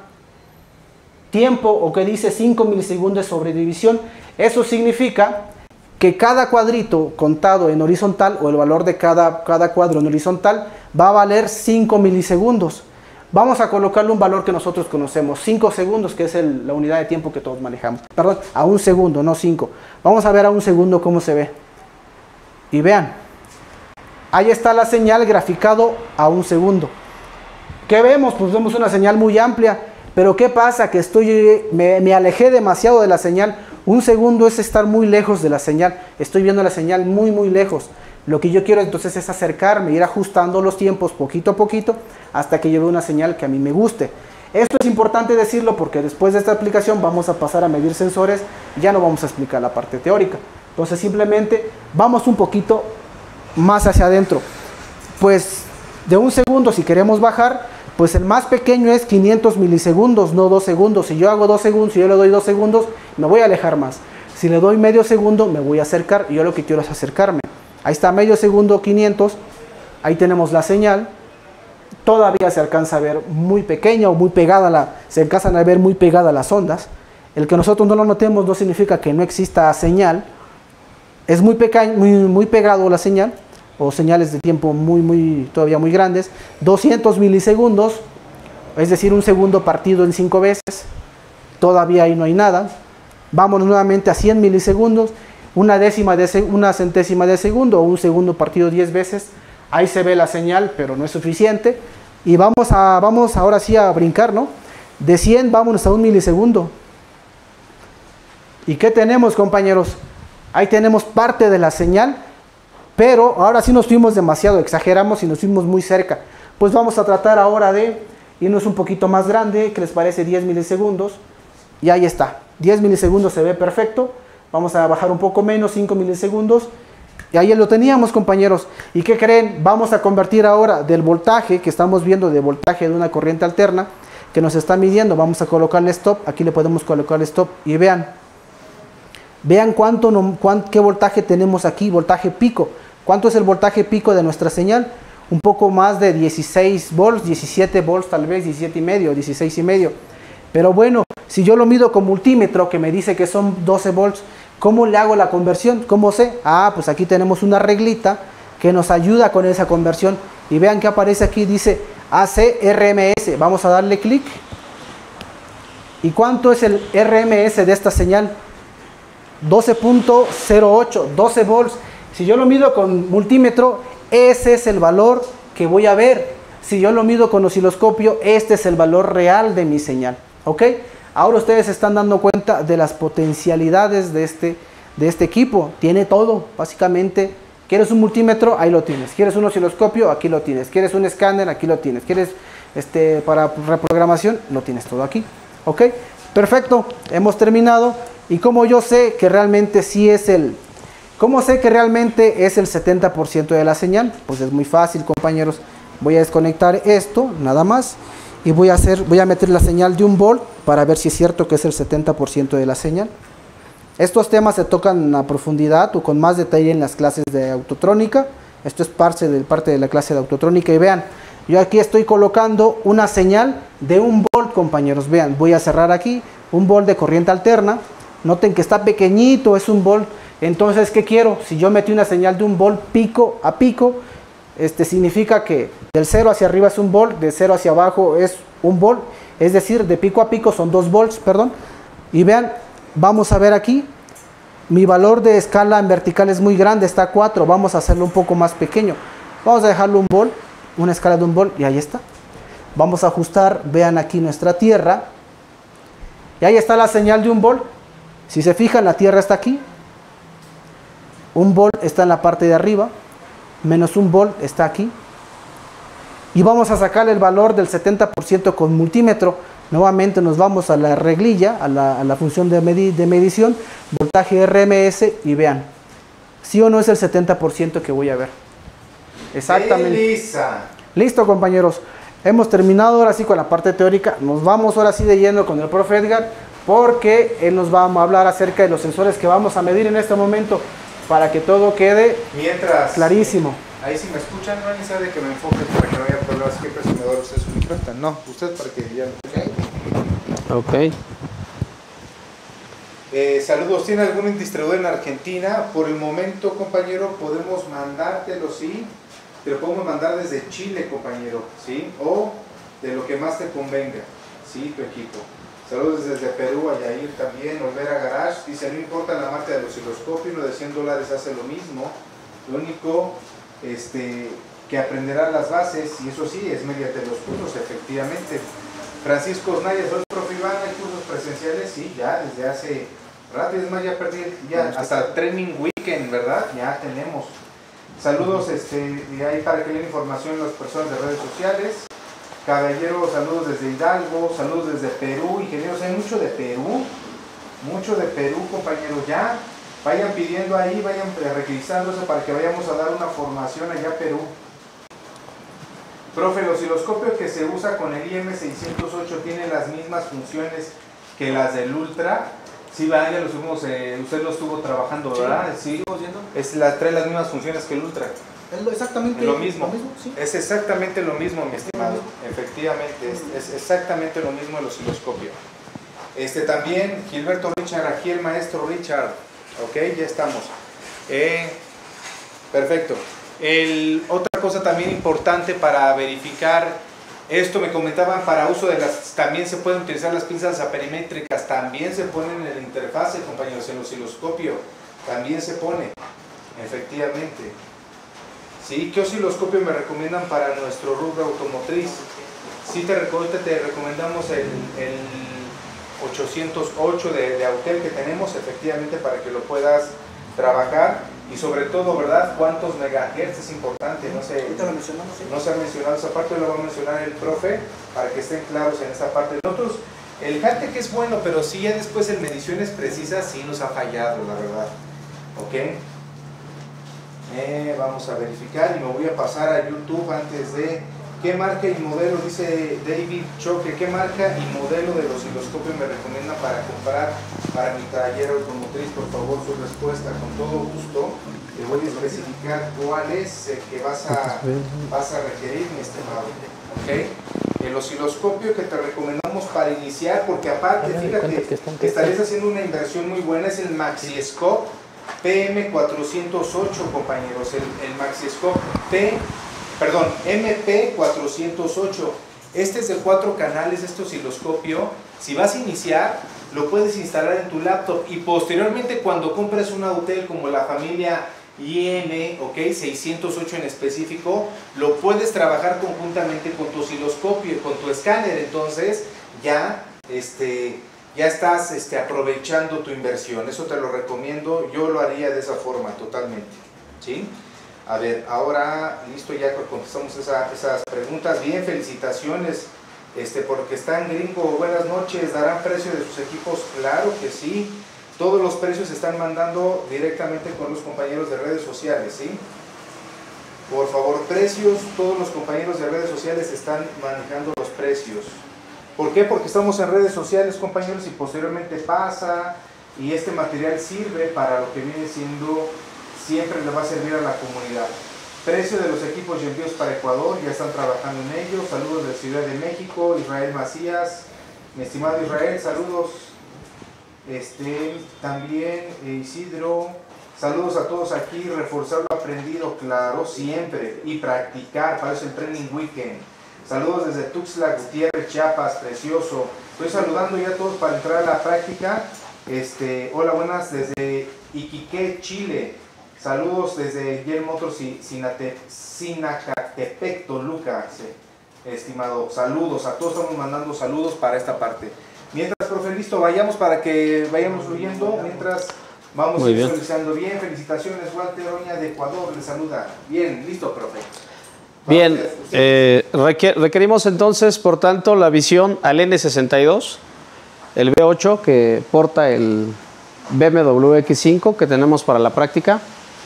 tiempo, o que dice 5 milisegundos sobre división. Eso significa que cada cuadrito contado en horizontal, o el valor de cada cuadro en horizontal, va a valer 5 milisegundos. Vamos a colocarle un valor que nosotros conocemos, 5 segundos, que es la unidad de tiempo que todos manejamos. Perdón, a un segundo, no 5. Vamos a ver a un segundo cómo se ve. Y vean, ahí está la señal graficado a un segundo. ¿Qué vemos? Pues vemos una señal muy amplia. Pero ¿qué pasa? Que me alejé demasiado de la señal. Un segundo es estar muy lejos de la señal. Estoy viendo la señal muy, muy lejos. Lo que yo quiero entonces es acercarme, ir ajustando los tiempos poquito a poquito hasta que yo vea una señal que a mí me guste. Esto es importante decirlo porque después de esta aplicación vamos a pasar a medir sensores y ya no vamos a explicar la parte teórica. Entonces simplemente vamos un poquito más hacia adentro. Pues de un segundo, si queremos bajar, pues el más pequeño es 500 milisegundos, no 2 segundos. Si yo hago 2 segundos, si yo le doy 2 segundos, me voy a alejar más. Si le doy medio segundo, me voy a acercar, y yo lo que quiero es acercarme. Ahí está medio segundo, 500. Ahí tenemos la señal. Todavía se alcanza a ver muy pequeña o muy pegada, se alcanzan a ver muy pegadas las ondas. El que nosotros no lo notemos no significa que no exista señal. Es muy pequeño, muy pegado la señal, o señales de tiempo todavía muy grandes. 200 milisegundos, es decir, un segundo partido en 5 veces. Todavía ahí no hay nada. Vamos nuevamente a 100 milisegundos, una centésima de segundo, o un segundo partido 10 veces. Ahí se ve la señal, pero no es suficiente. Y vamos ahora sí a brincar, ¿no? De 100 vámonos a 1 milisegundo. ¿Y qué tenemos, compañeros? Ahí tenemos parte de la señal, pero ahora sí nos fuimos demasiado, exageramos y nos fuimos muy cerca. Pues vamos a tratar ahora de irnos un poquito más grande, que les parece 10 milisegundos. Y ahí está, 10 milisegundos se ve perfecto. Vamos a bajar un poco menos, 5 milisegundos. Y ahí lo teníamos, compañeros. ¿Y qué creen? Vamos a convertir ahora del voltaje que estamos viendo, de voltaje de una corriente alterna que nos está midiendo. Vamos a colocarle stop. Aquí le podemos colocar stop y vean. Vean qué voltaje tenemos aquí, voltaje pico. ¿Cuánto es el voltaje pico de nuestra señal? Un poco más de 16 volts, 17 volts tal vez, 17 y medio, 16 y medio. Pero bueno, si yo lo mido con multímetro que me dice que son 12 volts, ¿cómo le hago la conversión? ¿Cómo sé? Pues aquí tenemos una reglita que nos ayuda con esa conversión. Y vean que aparece aquí, dice AC/RMS. Vamos a darle clic. ¿Y cuánto es el RMS de esta señal? 12.08, 12 volts. Si yo lo mido con multímetro, ese es el valor que voy a ver. Si yo lo mido con osciloscopio, este es el valor real de mi señal. ¿Ok? Ahora ustedes se están dando cuenta de las potencialidades de este equipo. Tiene todo, básicamente. ¿Quieres un multímetro? Ahí lo tienes. ¿Quieres un osciloscopio? Aquí lo tienes. ¿Quieres un escáner? Aquí lo tienes. ¿Quieres para reprogramación? Lo tienes todo aquí. ¿Ok? Perfecto. Hemos terminado. ¿Y cómo yo sé que realmente sí es ¿Cómo sé que realmente es el 70% de la señal? Pues es muy fácil, compañeros. Voy a desconectar esto, nada más. Y voy a meter la señal de 1 volt para ver si es cierto que es el 70% de la señal. Estos temas se tocan a profundidad o con más detalle en las clases de autotrónica. Esto es parte de la clase de autotrónica. Y vean, yo aquí estoy colocando una señal de 1 volt, compañeros. Vean, voy a cerrar aquí, 1 volt de corriente alterna. Noten que está pequeñito, es 1 volt. Entonces, ¿qué quiero? Si yo metí una señal de 1 volt pico a pico, significa que del 0 hacia arriba es 1 volt, de 0 hacia abajo es 1 volt, es decir, de pico a pico son 2 volts, perdón. Y vean, vamos a ver aquí, mi valor de escala en vertical es muy grande, está a 4, vamos a hacerlo un poco más pequeño. Vamos a dejarlo 1 volt, una escala de 1 volt, y ahí está. Vamos a ajustar, vean aquí nuestra tierra, y ahí está la señal de 1 volt. Si se fijan, la tierra está aquí, 1 volt está en la parte de arriba, menos 1 volt está aquí. Y vamos a sacar el valor del 70% con multímetro. Nuevamente nos vamos a la reglilla, a la función de medición, voltaje RMS, y vean, sí o no es el 70% que voy a ver. Exactamente.
Elisa.
Listo, compañeros. Hemos terminado ahora sí con la parte teórica. Nos vamos ahora sí de lleno con el profe Edgar, porque él nos va a hablar acerca de los sensores que vamos a medir en este momento para que todo quede clarísimo.
Ahí si me escuchan, no es necesario que me enfoque para que no haya problemas. Siempre se me da usted su micrófono. No, usted para que ya lo tenga.
Ok.
Saludos, ¿tiene algún distribuidor en Argentina? Por el momento, compañero, podemos mandártelo, sí. Te lo podemos mandar desde Chile, compañero, ¿sí? O de lo que más te convenga, ¿sí? Tu equipo. Saludos desde Perú, a Yair también, Olvera Garage. Dice, no importa la marca del osciloscopio, uno de $100 hace lo mismo. Lo único que aprenderá las bases, y eso sí, es mediante los cursos, efectivamente. Francisco Osnaya, soy profe Iván, hay cursos presenciales, sí, ya desde hace rato, es más, ya perdí, ya hasta Training Weekend, ¿verdad? Ya tenemos. Saludos, y ahí para que den información las personas de redes sociales. Caballero, saludos desde Hidalgo, saludos desde Perú, ingenieros, hay mucho de Perú, compañeros, ya. Vayan pidiendo ahí, vayan requisándose para que vayamos a dar una formación allá a Perú. Profe, el osciloscopio que se usa con el IM608 tiene las mismas funciones que las del Ultra. Sí, ya lo subimos, usted lo estuvo trabajando, ¿verdad? Sí, trae las mismas funciones que el Ultra.
Es exactamente
lo mismo.
Sí.
Es exactamente lo mismo, mi estimado. Efectivamente, es exactamente lo mismo el osciloscopio. También, Gilberto Richard, aquí el maestro Richard. Ok, ya estamos. Perfecto. Otra cosa también importante para verificar esto, me comentaban, para uso de también se pueden utilizar las pinzas aperimétricas, también se ponen en la interfase, compañeros, en el osciloscopio, también se pone, efectivamente. ¿Sí? ¿Qué osciloscopio me recomiendan para nuestro rubro automotriz? Sí, te recomendamos el 808 de Autel que tenemos, efectivamente, para que lo puedas trabajar. Y sobre todo, ¿verdad? ¿Cuántos megahertz es importante? No sé,
ahorita lo mencionamos, ¿sí?
No se ha mencionado esa parte, lo va a mencionar el profe para que estén claros en esa parte. Nosotros, el Haltech es bueno, pero sí ya después en mediciones precisas sí nos ha fallado, la verdad. ¿Ok? Vamos a verificar y me voy a pasar a YouTube antes de... ¿Qué marca y modelo, dice David Choque, qué marca y modelo del osciloscopio me recomiendan para comprar para mi taller automotriz? Por favor, su respuesta, con todo gusto. Te voy a especificar cuál es el que vas a requerir, mi estimado. ¿Okay? El osciloscopio que te recomendamos para iniciar, porque aparte, fíjate, que estarías haciendo una inversión muy buena, es el MaxiScope PM408, compañeros. El MaxiScope MP408. Este es de 4 canales, este osciloscopio. Si vas a iniciar, lo puedes instalar en tu laptop y posteriormente cuando compres un Autel como la familia IM, ok, 608 en específico, lo puedes trabajar conjuntamente con tu osciloscopio, con tu escáner. Entonces ya estás aprovechando tu inversión. Eso te lo recomiendo, yo lo haría de esa forma totalmente, ¿sí? A ver, ahora, listo, ya contestamos esas preguntas. Bien, felicitaciones, porque están gringo. Buenas noches, ¿darán precio de sus equipos? Claro que sí. Todos los precios se están mandando directamente con los compañeros de redes sociales, ¿sí? Por favor, precios, todos los compañeros de redes sociales están manejando los precios. ¿Por qué? Porque estamos en redes sociales, compañeros, y posteriormente pasa, y este material sirve para lo que viene siendo... siempre le va a servir a la comunidad. Precio de los equipos y envíos para Ecuador, ya están trabajando en ello. Saludos de Ciudad de México, Israel Macías. Mi estimado Israel, saludos. También Isidro, saludos a todos aquí. Reforzar lo aprendido, claro, siempre. Y practicar, para eso el Training Weekend. Saludos desde Tuxtla Gutiérrez, Chiapas, precioso. Estoy saludando ya a todos para entrar a la práctica. Hola, buenas, desde Iquique, Chile. Saludos desde Yel Motors y Sinacatepec, Toluca, estimado. Saludos, a todos estamos mandando saludos para esta parte. Mientras, profe, listo, vayamos para que vayamos fluyendo, mientras vamos visualizando bien. Felicitaciones, Walter Oña de Ecuador, le saluda. Bien, listo, profe.
Bien, requerimos entonces, por tanto, la visión al N62, el B8 que porta el BMW X5 que tenemos para la práctica.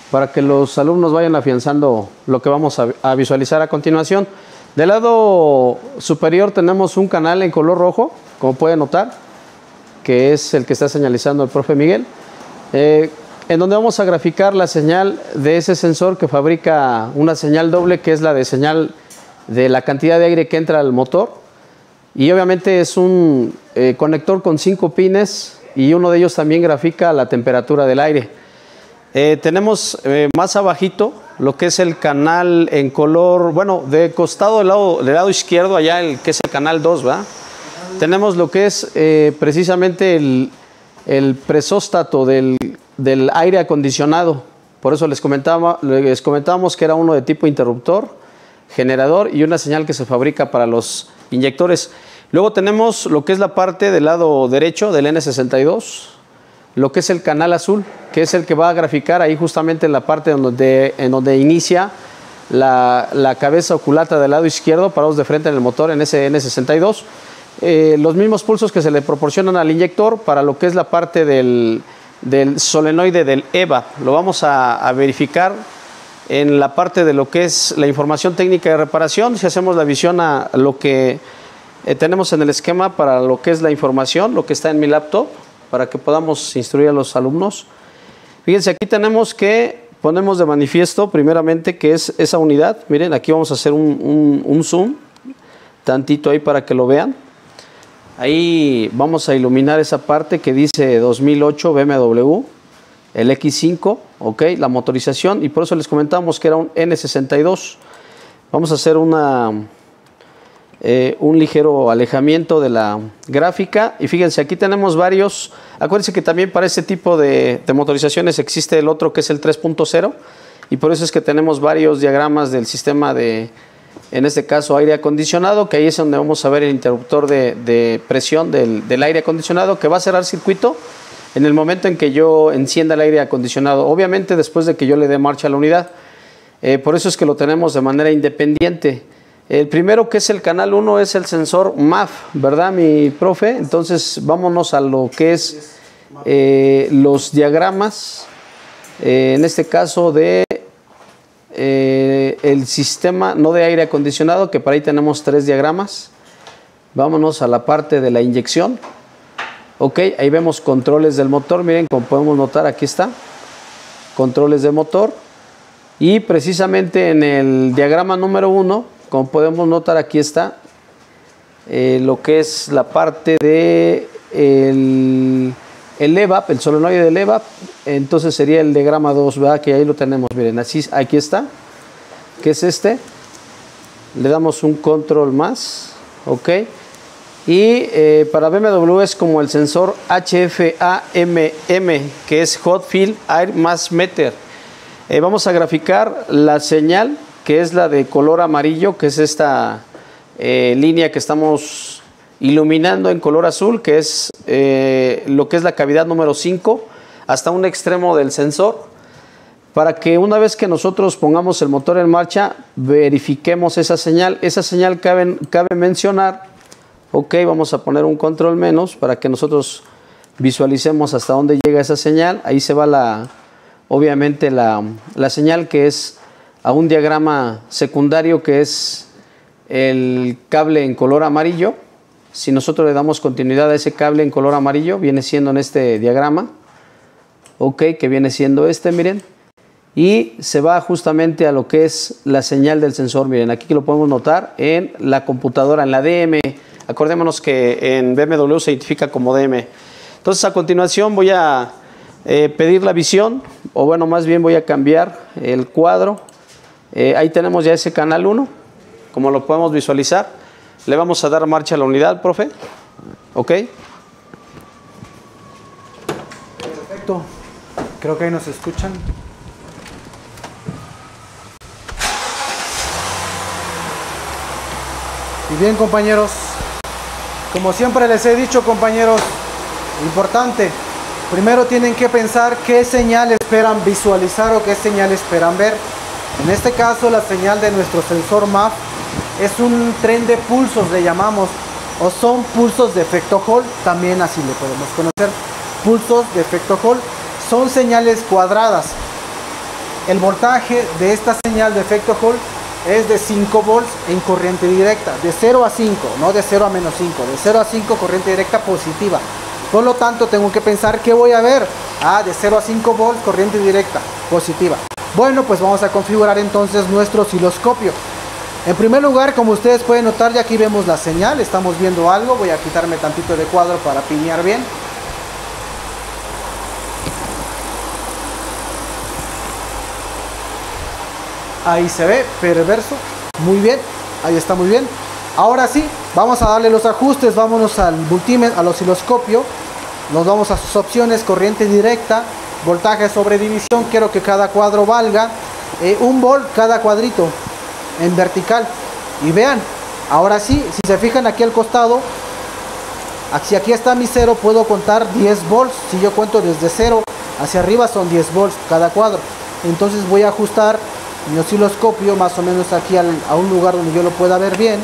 para que los alumnos vayan afianzando lo que vamos a visualizar a continuación. Del lado superior tenemos un canal en color rojo, como pueden notar, que es el que está señalizando el profe Miguel, en donde vamos a graficar la señal de ese sensor que fabrica una señal doble, que es la de señal de la cantidad de aire que entra al motor. Y obviamente es un conector con 5 pines y uno de ellos también grafica la temperatura del aire. Tenemos más abajito lo que es el canal en color, bueno, de costado del lado izquierdo, allá que es el canal 2, ¿verdad? Tenemos lo que es precisamente el presóstato del aire acondicionado. Por eso les comentábamos que era uno de tipo interruptor, generador y una señal que se fabrica para los inyectores. Luego tenemos lo que es la parte del lado derecho del N62, lo que es el canal azul, que es el que va a graficar ahí justamente en la parte en donde inicia la cabeza o culata del lado izquierdo, parados de frente en el motor en ese N62. Los mismos pulsos que se le proporcionan al inyector para lo que es la parte del solenoide del EVA. Lo vamos a verificar en la parte de lo que es la información técnica de reparación. Si hacemos la visión a lo que tenemos en el esquema para lo que es la información, lo que está en mi laptop, para que podamos instruir a los alumnos. Fíjense, aquí tenemos que ponemos de manifiesto primeramente que es esa unidad. Miren, aquí vamos a hacer un zoom tantito ahí para que lo vean. Ahí vamos a iluminar esa parte que dice 2008 BMW, el X5, ok, la motorización, y por eso les comentamos que era un N62. Vamos a hacer un ligero alejamiento de la gráfica y fíjense, aquí tenemos varios. Acuérdense que también para este tipo de motorizaciones existe el otro que es el 3.0 y por eso es que tenemos varios diagramas del sistema de, en este caso, aire acondicionado, que ahí es donde vamos a ver el interruptor de presión del aire acondicionado, que va a cerrar circuito en el momento en que yo encienda el aire acondicionado, obviamente después de que yo le dé marcha a la unidad. Por eso es que lo tenemos de manera independiente. El primero, que es el canal 1, es el sensor MAF, ¿verdad, mi profe? Entonces vámonos a lo que es los diagramas, en este caso de el sistema, no de aire acondicionado, que por ahí tenemos 3 diagramas. Vámonos a la parte de la inyección. Ok, ahí vemos controles del motor. Miren, como podemos notar, aquí está, controles de motor. Y precisamente en el diagrama número 1, como podemos notar, aquí está lo que es la parte de el EVAP, el solenoide del EVAP. Entonces sería el diagrama 2, ¿verdad? Que ahí lo tenemos, miren, así, aquí está, que es este. Le damos un control más, ok. Y para BMW es como el sensor HFAMM, que es Hot Field Air Mass Meter. Vamos a graficar la señal, que es la de color amarillo, que es esta línea que estamos iluminando en color azul, que es lo que es la cavidad número 5, hasta un extremo del sensor, para que una vez que nosotros pongamos el motor en marcha, verifiquemos esa señal. Esa señal cabe mencionar, ok, vamos a poner un control menos para que nosotros visualicemos hasta dónde llega esa señal. Ahí se va obviamente la señal, que es a un diagrama secundario, que es el cable en color amarillo. Si nosotros le damos continuidad a ese cable en color amarillo, viene siendo en este diagrama, ok, que viene siendo este, miren, y se va justamente a lo que es la señal del sensor. Miren, aquí lo podemos notar en la computadora, en la DM. Acordémonos que en BMW se identifica como DM. Entonces, a continuación voy a pedir la visión, o bueno, más bien voy a cambiar el cuadro. Ahí tenemos ya ese canal 1, como lo podemos visualizar. Le vamos a dar marcha a la unidad, profe. Ok.
Perfecto. Creo que ahí nos escuchan. Y bien, compañeros, como siempre les he dicho, compañeros, importante, primero tienen que pensar qué señal esperan visualizar o qué señal esperan ver. En este caso, la señal de nuestro sensor MAF es un tren de pulsos, le llamamos, o son pulsos de efecto Hall, también así le podemos conocer. Pulsos de efecto Hall son señales cuadradas. el voltaje de esta señal de efecto Hall es de 5 volts en corriente directa, de 0 a 5, no de 0 a menos 5, de 0 a 5 corriente directa positiva. Por lo tanto, tengo que pensar qué voy a ver. De 0 a 5 volts, corriente directa positiva. Bueno, pues vamos a configurar entonces nuestro osciloscopio. En primer lugar, como ustedes pueden notar, ya aquí vemos la señal, estamos viendo algo. Voy a quitarme tantito de cuadro para piñar bien. Ahí se ve, perverso. Muy bien, ahí está muy bien. Ahora sí, vamos a darle los ajustes. Vámonos al multímetro, al osciloscopio. Nos vamos a sus opciones, corriente directa, voltaje sobre división. Quiero que cada cuadro valga 1 volt cada cuadrito en vertical. Y vean, ahora sí, si se fijan aquí al costado, si aquí está mi 0, puedo contar 10 volts. Si yo cuento desde 0 hacia arriba son 10 volts cada cuadro. Entonces voy a ajustar mi osciloscopio más o menos aquí a un lugar donde yo lo pueda ver bien.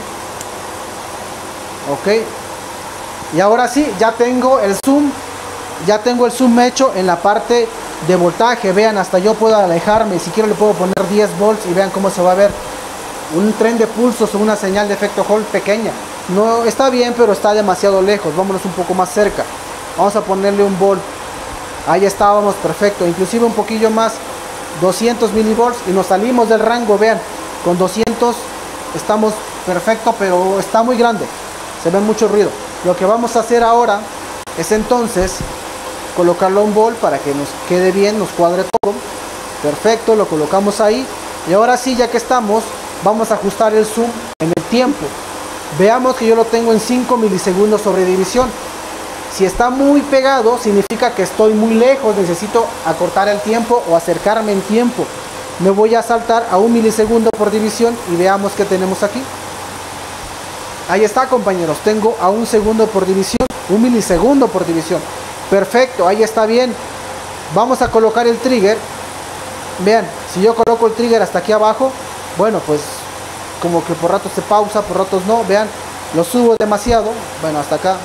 Ok, y ahora sí, ya tengo el zoom hecho en la parte de voltaje. Vean, hasta yo puedo alejarme, si quiero le puedo poner 10 volts y vean cómo se va a ver un tren de pulsos o una señal de efecto Hall pequeña. No está bien, pero está demasiado lejos. Vámonos un poco más cerca, vamos a ponerle 1 volt. Ahí estábamos, perfecto, inclusive un poquillo más, 200 milivolts, y nos salimos del rango. Vean, con 200 estamos perfecto, pero está muy grande, se ve mucho ruido. Lo que vamos a hacer ahora es entonces colocarlo a 1 volt para que nos quede bien, nos cuadre todo. Perfecto, lo colocamos ahí. Y ahora sí, ya que estamos, vamos a ajustar el zoom en el tiempo. Veamos que yo lo tengo en 5 milisegundos sobre división. Si está muy pegado, significa que estoy muy lejos, necesito acortar el tiempo o acercarme en tiempo. Me voy a saltar a 1 milisegundo por división y veamos qué tenemos aquí. Ahí está, compañeros, tengo a 1 segundo por división, 1 milisegundo por división. Perfecto, ahí está bien. Vamos a colocar el trigger. Vean, si yo coloco el trigger hasta aquí abajo, bueno, pues como que por ratos se pausa, por ratos no. Vean, lo subo demasiado, bueno, hasta acá.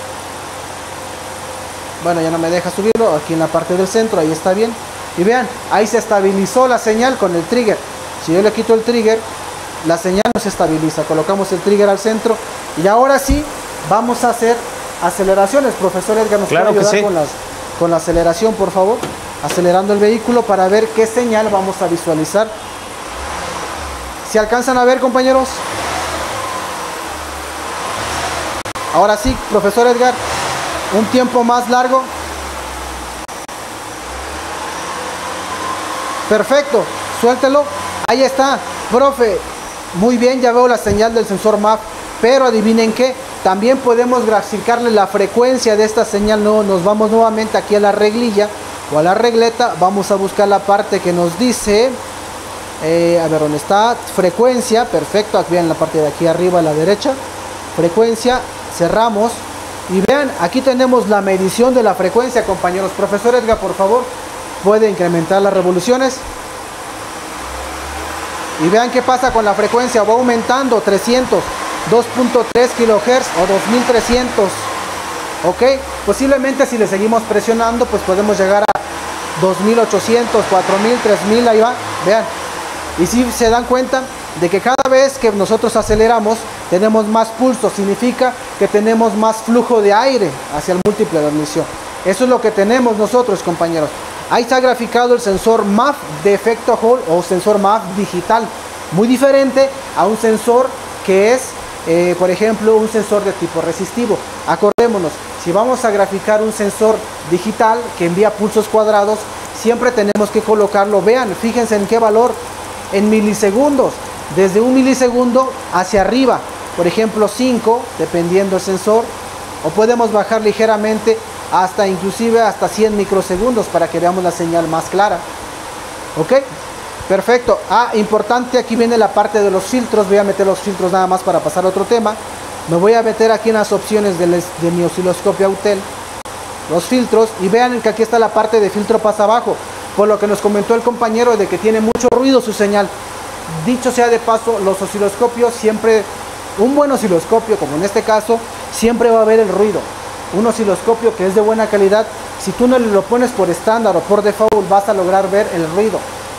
Bueno, ya no me deja subirlo, aquí en la parte del centro, ahí está bien. Y vean, ahí se estabilizó la señal con el trigger. Si yo le quito el trigger, la señal no se estabiliza. Colocamos el trigger al centro y ahora sí vamos a hacer aceleraciones. Profesor Edgar, ¿nos puede ayudar con la aceleración, por favor? Acelerando el vehículo para ver qué señal vamos a visualizar. ¿Se alcanzan a ver, compañeros? Ahora sí, profesor Edgar, un tiempo más largo. Perfecto, suéltelo. Ahí está, profe. Muy bien, ya veo la señal del sensor MAF. Pero adivinen qué, también podemos graficarle la frecuencia de esta señal. No, nos vamos nuevamente aquí a la reglilla o a la regleta. Vamos a buscar la parte que nos dice, a ver dónde está, frecuencia. Perfecto, aquí en la parte de aquí arriba a la derecha, frecuencia. Cerramos y vean, aquí tenemos la medición de la frecuencia, compañeros. Profesor Edgar, por favor, puede incrementar las revoluciones y vean qué pasa con la frecuencia. Va aumentando, 300, 2.3 kHz o 2300. ok, posiblemente si le seguimos presionando pues podemos llegar a 2800, 4000, 3000. Ahí va, vean. Y si se dan cuenta de que cada vez que nosotros aceleramos tenemos más pulso, significa que tenemos más flujo de aire hacia el múltiple de admisión. Eso es lo que tenemos nosotros, compañeros. Ahí está graficado el sensor MAF de efecto Hall o sensor MAF digital, muy diferente a un sensor que es, por ejemplo, un sensor de tipo resistivo. Acordémonos, si vamos a graficar un sensor digital que envía pulsos cuadrados, siempre tenemos que colocarlo, vean, fíjense en qué valor, en milisegundos, desde 1 milisegundo hacia arriba, por ejemplo 5, dependiendo del sensor, o podemos bajar ligeramente hasta inclusive hasta 100 microsegundos para que veamos la señal más clara. Ok, perfecto. Importante, aquí viene la parte de los filtros. Voy a meter los filtros nada más para pasar a otro tema. Me voy a meter aquí en las opciones de mi osciloscopio Autel, los filtros, y vean que aquí está la parte de filtro pasa abajo, por lo que nos comentó el compañero de que tiene mucho ruido su señal. Dicho sea de paso, los osciloscopios siempre, un buen osciloscopio como en este caso, siempre va a haber el ruido. Un osciloscopio que es de buena calidad, si tú no lo pones por estándar o por default, vas a lograr ver el ruido.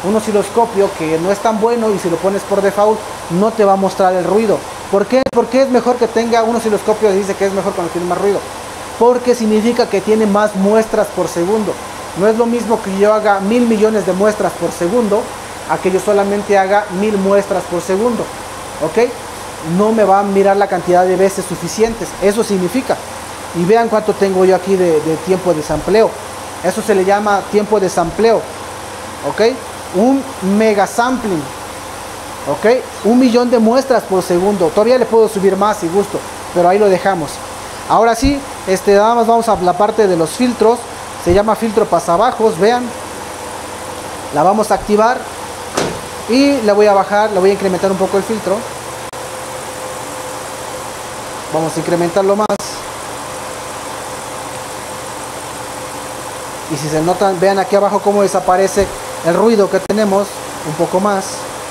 un osciloscopio que no es tan bueno y si lo pones por default no te va a mostrar el ruido. ¿Por qué? Porque es mejor que tenga un osciloscopio que dice que es mejor cuando tiene más ruido. Porque significa que tiene más muestras por segundo. No es lo mismo que yo haga 1000 millones de muestras por segundo a que yo solamente haga 1000 muestras por segundo. ¿Ok? No me va a mirar la cantidad de veces suficientes. Eso significa. Y vean cuánto tengo yo aquí de tiempo de sampleo. Eso se le llama tiempo de sampleo. ¿Ok? Un mega sampling. ¿Ok? 1 millón de muestras por segundo. Todavía le puedo subir más si gusto, pero ahí lo dejamos. Ahora sí, nada más vamos a la parte de los filtros. Se llama filtro pasabajos, vean. La vamos a activar y le voy a bajar, le voy a incrementar un poco el filtro. Vamos a incrementarlo más. Y si se notan, vean aquí abajo cómo desaparece el ruido que tenemos. Un poco más.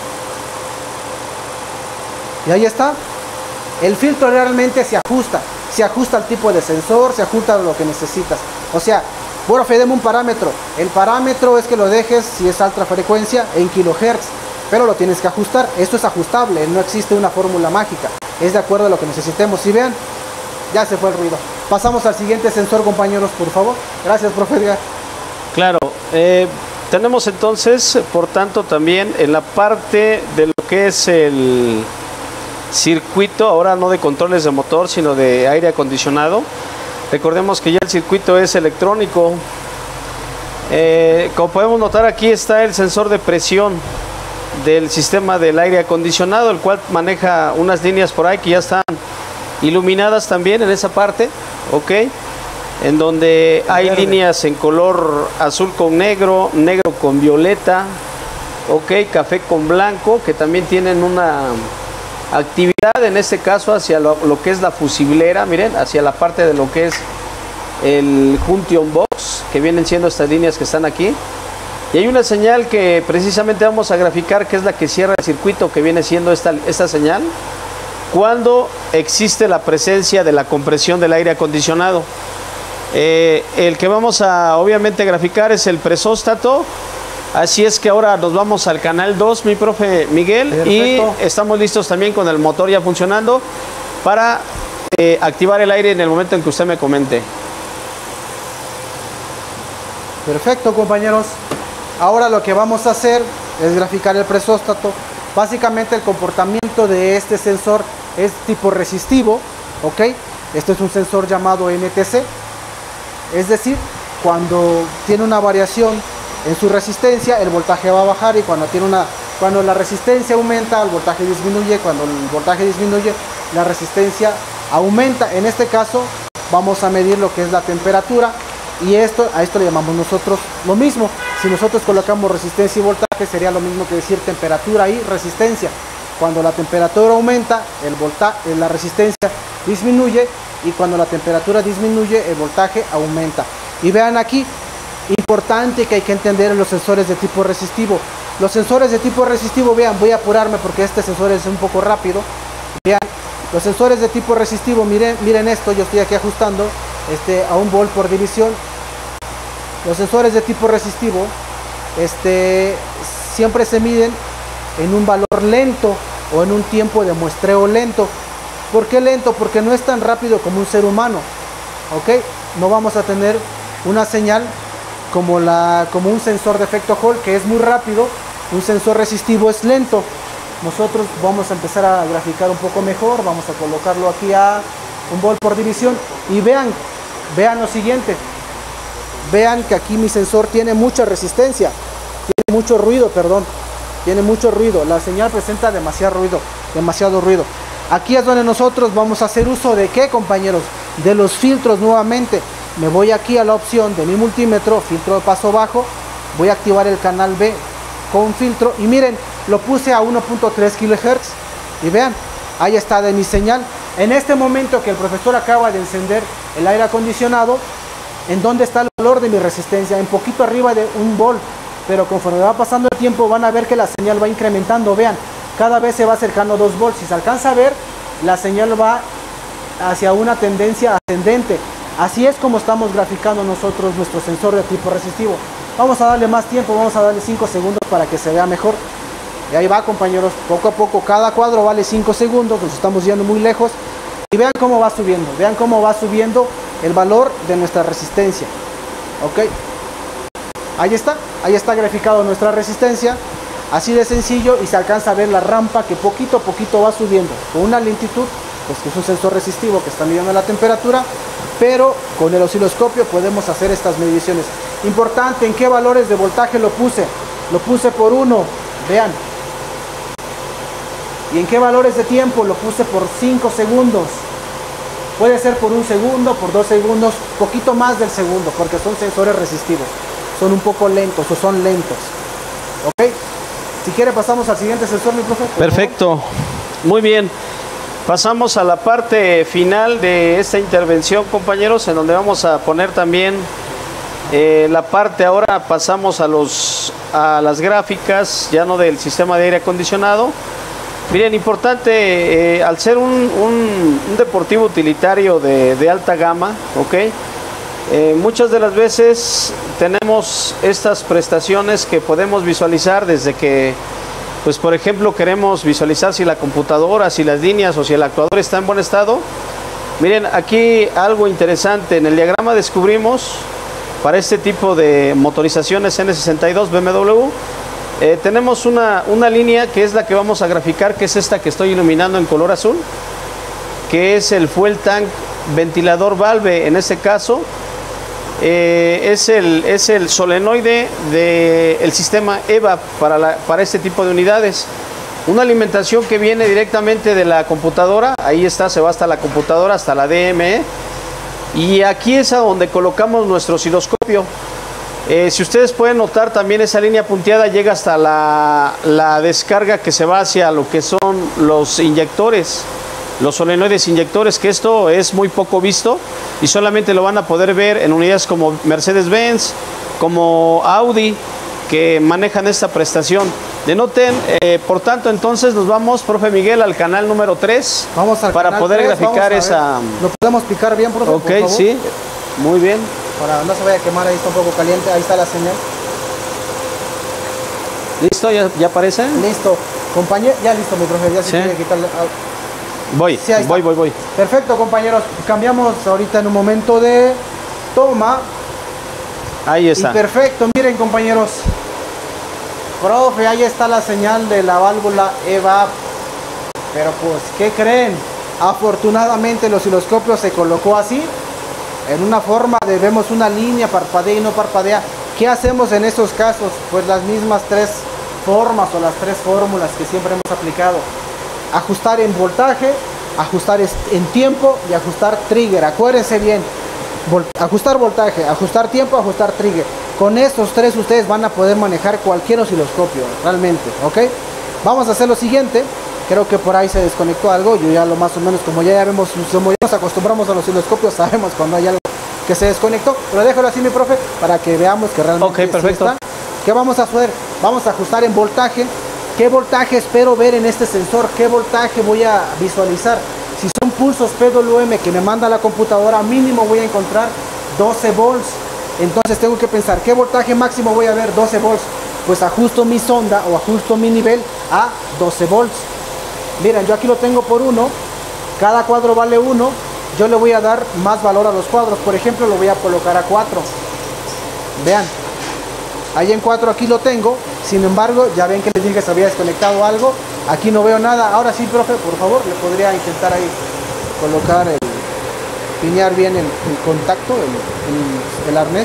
Y ahí está. El filtro realmente se ajusta. Se ajusta al tipo de sensor, se ajusta a lo que necesitas. O sea, profe, deme un parámetro. El parámetro es que lo dejes, si es alta frecuencia, en kilohertz. Pero lo tienes que ajustar. Esto es ajustable, no existe una fórmula mágica. Es de acuerdo a lo que necesitemos. Y vean, ya se fue el ruido. Pasamos al siguiente sensor, compañeros, por favor. Gracias, profe Edgar.
Claro, tenemos entonces, por tanto, también en la parte de lo que es el circuito, ahora no de controles de motor, sino de aire acondicionado. Recordemos que ya el circuito es electrónico. Como podemos notar, aquí está el sensor de presión del sistema del aire acondicionado, el cual maneja unas líneas por ahí que ya están iluminadas también en esa parte, ok, en donde hay líneas en color azul con negro, negro con violeta, ok, café con blanco, que también tienen una actividad en este caso hacia lo que es la fusiblera, miren, hacia la parte de lo que es el junction box, que vienen siendo estas líneas que están aquí. Y hay una señal que precisamente vamos a graficar, que es la que cierra el circuito, que viene siendo esta señal, cuando existe la presencia de la compresión del aire acondicionado. El que vamos a obviamente graficar es el presóstato. Así es que ahora nos vamos al canal 2, mi profe Miguel. Perfecto. Y estamos listos también con el motor ya funcionando para activar el aire en el momento en que usted me comente.
Perfecto, compañeros. Ahora lo que vamos a hacer es graficar el presóstato. Básicamente el comportamiento de este sensor es tipo resistivo, ¿ok? Este es un sensor llamado NTC. Es decir, cuando tiene una variación en su resistencia, el voltaje va a bajar, y cuando la resistencia aumenta, el voltaje disminuye. Cuando el voltaje disminuye, la resistencia aumenta. En este caso vamos a medir lo que es la temperatura, y a esto le llamamos nosotros lo mismo. Si nosotros colocamos resistencia y voltaje, sería lo mismo que decir temperatura y resistencia. Cuando la temperatura aumenta, la resistencia disminuye, y cuando la temperatura disminuye, el voltaje aumenta. Y vean aquí, importante que hay que entender en los sensores de tipo resistivo. Los sensores de tipo resistivo, vean, voy a apurarme porque este sensor es un poco rápido. Vean, los sensores de tipo resistivo, miren esto, yo estoy aquí ajustando a 1 volt por división. Los sensores de tipo resistivo siempre se miden en un valor lento o en un tiempo de muestreo lento. ¿Por qué lento? Porque no es tan rápido como un ser humano, ¿ok? No vamos a tener una señal como un sensor de efecto Hall, que es muy rápido. Un sensor resistivo es lento. Nosotros vamos a empezar a graficar un poco mejor. Vamos a colocarlo aquí a 1 volt por división, y vean lo siguiente. Vean que aquí mi sensor tiene mucha resistencia, tiene mucho ruido, perdón, tiene mucho ruido. La señal presenta demasiado ruido. Aquí es donde nosotros vamos a hacer uso de ¿qué, compañeros? De los filtros nuevamente. Me voy aquí a la opción de mi multímetro, filtro de paso bajo. Voy a activar el canal B con filtro, y miren, lo puse a 1.3 kHz. Y vean, ahí está de mi señal. En este momento que el profesor acaba de encender el aire acondicionado, ¿en dónde está el valor de mi resistencia? En poquito arriba de 1 volt. Pero conforme va pasando el tiempo, van a ver que la señal va incrementando. Vean, cada vez se va acercando a 2 volts. Si se alcanza a ver, la señal va hacia una tendencia ascendente. Así es como estamos graficando nosotros nuestro sensor de tipo resistivo. Vamos a darle más tiempo, vamos a darle 5 segundos para que se vea mejor. Y ahí va, compañeros, poco a poco, cada cuadro vale 5 segundos, nos estamos yendo muy lejos. Y vean cómo va subiendo el valor de nuestra resistencia. Ok, ahí está graficado nuestra resistencia, así de sencillo, y se alcanza a ver la rampa que poquito a poquito va subiendo, con una lentitud, pues que es un sensor resistivo que está midiendo la temperatura, pero con el osciloscopio podemos hacer estas mediciones. Importante, ¿en qué valores de voltaje lo puse? Lo puse por 1, vean. ¿Y en qué valores de tiempo? Lo puse por 5 segundos. Puede ser por 1 segundo, por 2 segundos, poquito más del segundo, porque son sensores resistivos. Son un poco lentos o son lentos. ¿Ok? Si quiere pasamos al siguiente sensor, mi profe.
Perfecto. Muy bien. Pasamos a la parte final de esta intervención, compañeros, en donde vamos a poner también la parte, ahora pasamos a las gráficas, ya no del sistema de aire acondicionado. Miren, importante, al ser un deportivo utilitario de alta gama, ¿ok? Muchas de las veces tenemos estas prestaciones que podemos visualizar desde que, pues por ejemplo, queremos visualizar si la computadora, si las líneas o si el actuador está en buen estado. Miren, aquí algo interesante, en el diagrama descubrimos para este tipo de motorizaciones N62 BMW, tenemos una línea que es la que vamos a graficar, que es esta que estoy iluminando en color azul, que es el fuel tank ventilador valve. En este caso es el solenoide del sistema EVAP para este tipo de unidades. Una alimentación que viene directamente de la computadora, ahí está, se va hasta la computadora, hasta la DME, y aquí es a donde colocamos nuestro osciloscopio. Si ustedes pueden notar, también esa línea punteada llega hasta la descarga que se va hacia lo que son los inyectores, los solenoides inyectores, que esto es muy poco visto y solamente lo van a poder ver en unidades como Mercedes-Benz, como Audi, que manejan esta prestación. Denoten, por tanto, entonces nos vamos, profe Miguel, al canal número 3.
Vamos al
para
canal
poder
3,
graficar esa...
¿Lo podemos explicar bien, profe?
Ok,
por favor?
sí, muy bien.
Para no se vaya a quemar, ahí está un poco caliente, ahí está la señal.
¿Listo? ¿Ya aparece?
Listo, compañero, ya listo, mi profe, ya se
Sí.
quiere quitarle.
Voy,
Sí, ahí está.
voy.
Perfecto, compañeros, cambiamos ahorita en un momento de toma.
Ahí
Y
está.
perfecto, miren, compañeros. Profe, ahí está la señal de la válvula EVAP. Pero pues, ¿qué creen? Afortunadamente el osciloscopio se colocó así, en una forma de vemos una línea, parpadea y no parpadea. ¿Qué hacemos en esos casos? Pues las mismas 3 formas o las 3 fórmulas que siempre hemos aplicado. Ajustar en voltaje, ajustar en tiempo y ajustar trigger. Acuérdense bien, ajustar voltaje, ajustar tiempo, ajustar trigger. Con estos 3 ustedes van a poder manejar cualquier osciloscopio, realmente, ¿ok? Vamos a hacer lo siguiente. Creo que por ahí se desconectó algo. Yo ya lo más o menos, como ya vemos, como ya nos acostumbramos a los osciloscopios, sabemos cuando hay algo que se desconectó. Pero déjalo así, mi profe, para que veamos que realmente
Ok, perfecto.
sí está. ¿Qué vamos a hacer? Vamos a ajustar en voltaje. ¿Qué voltaje espero ver en este sensor? ¿Qué voltaje voy a visualizar? Si son pulsos PWM que me manda la computadora, mínimo voy a encontrar 12 volts. Entonces tengo que pensar, ¿qué voltaje máximo voy a ver? 12 volts. Pues ajusto mi sonda o ajusto mi nivel a 12 volts. Miren, yo aquí lo tengo por 1. Cada cuadro vale 1. Yo le voy a dar más valor a los cuadros. Por ejemplo, lo voy a colocar a 4. Vean. Ahí en 4 aquí lo tengo. Sin embargo, ya ven que les dije que se había desconectado algo. Aquí no veo nada. Ahora sí, profe, por favor, le podría intentar ahí colocar piñar bien el contacto, el arnés.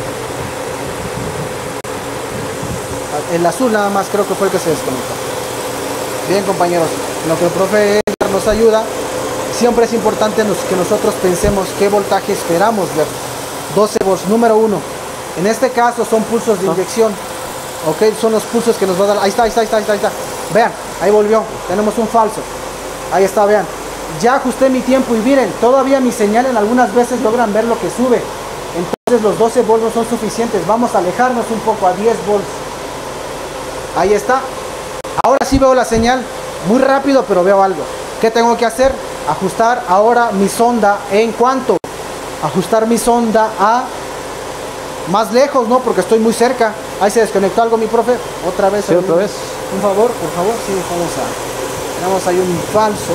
El azul nada más creo que fue el que se desconectó. Bien, compañeros, lo que el profe Edgar nos ayuda, siempre es importante que nosotros pensemos qué voltaje esperamos ver. 12 volts, número 1. En este caso son pulsos de inyección. Ok, son los pulsos que nos va a dar. Ahí está. Vean, ahí volvió. Tenemos un falso. Ahí está, vean. Ya ajusté mi tiempo y miren, todavía mi señal en algunas veces logran ver lo que sube. Entonces los 12 volts no son suficientes. Vamos a alejarnos un poco a 10 volts. Ahí está. Ahora sí veo la señal. Muy rápido, pero veo algo. ¿Qué tengo que hacer? Ajustar ahora mi sonda. ¿En cuánto? Ajustar mi sonda a más lejos, ¿no? Porque estoy muy cerca. Ahí se desconectó algo, mi profe. Otra vez.
Sí, otra vez.
Un favor, por favor. Sí, tenemos ahí un falso.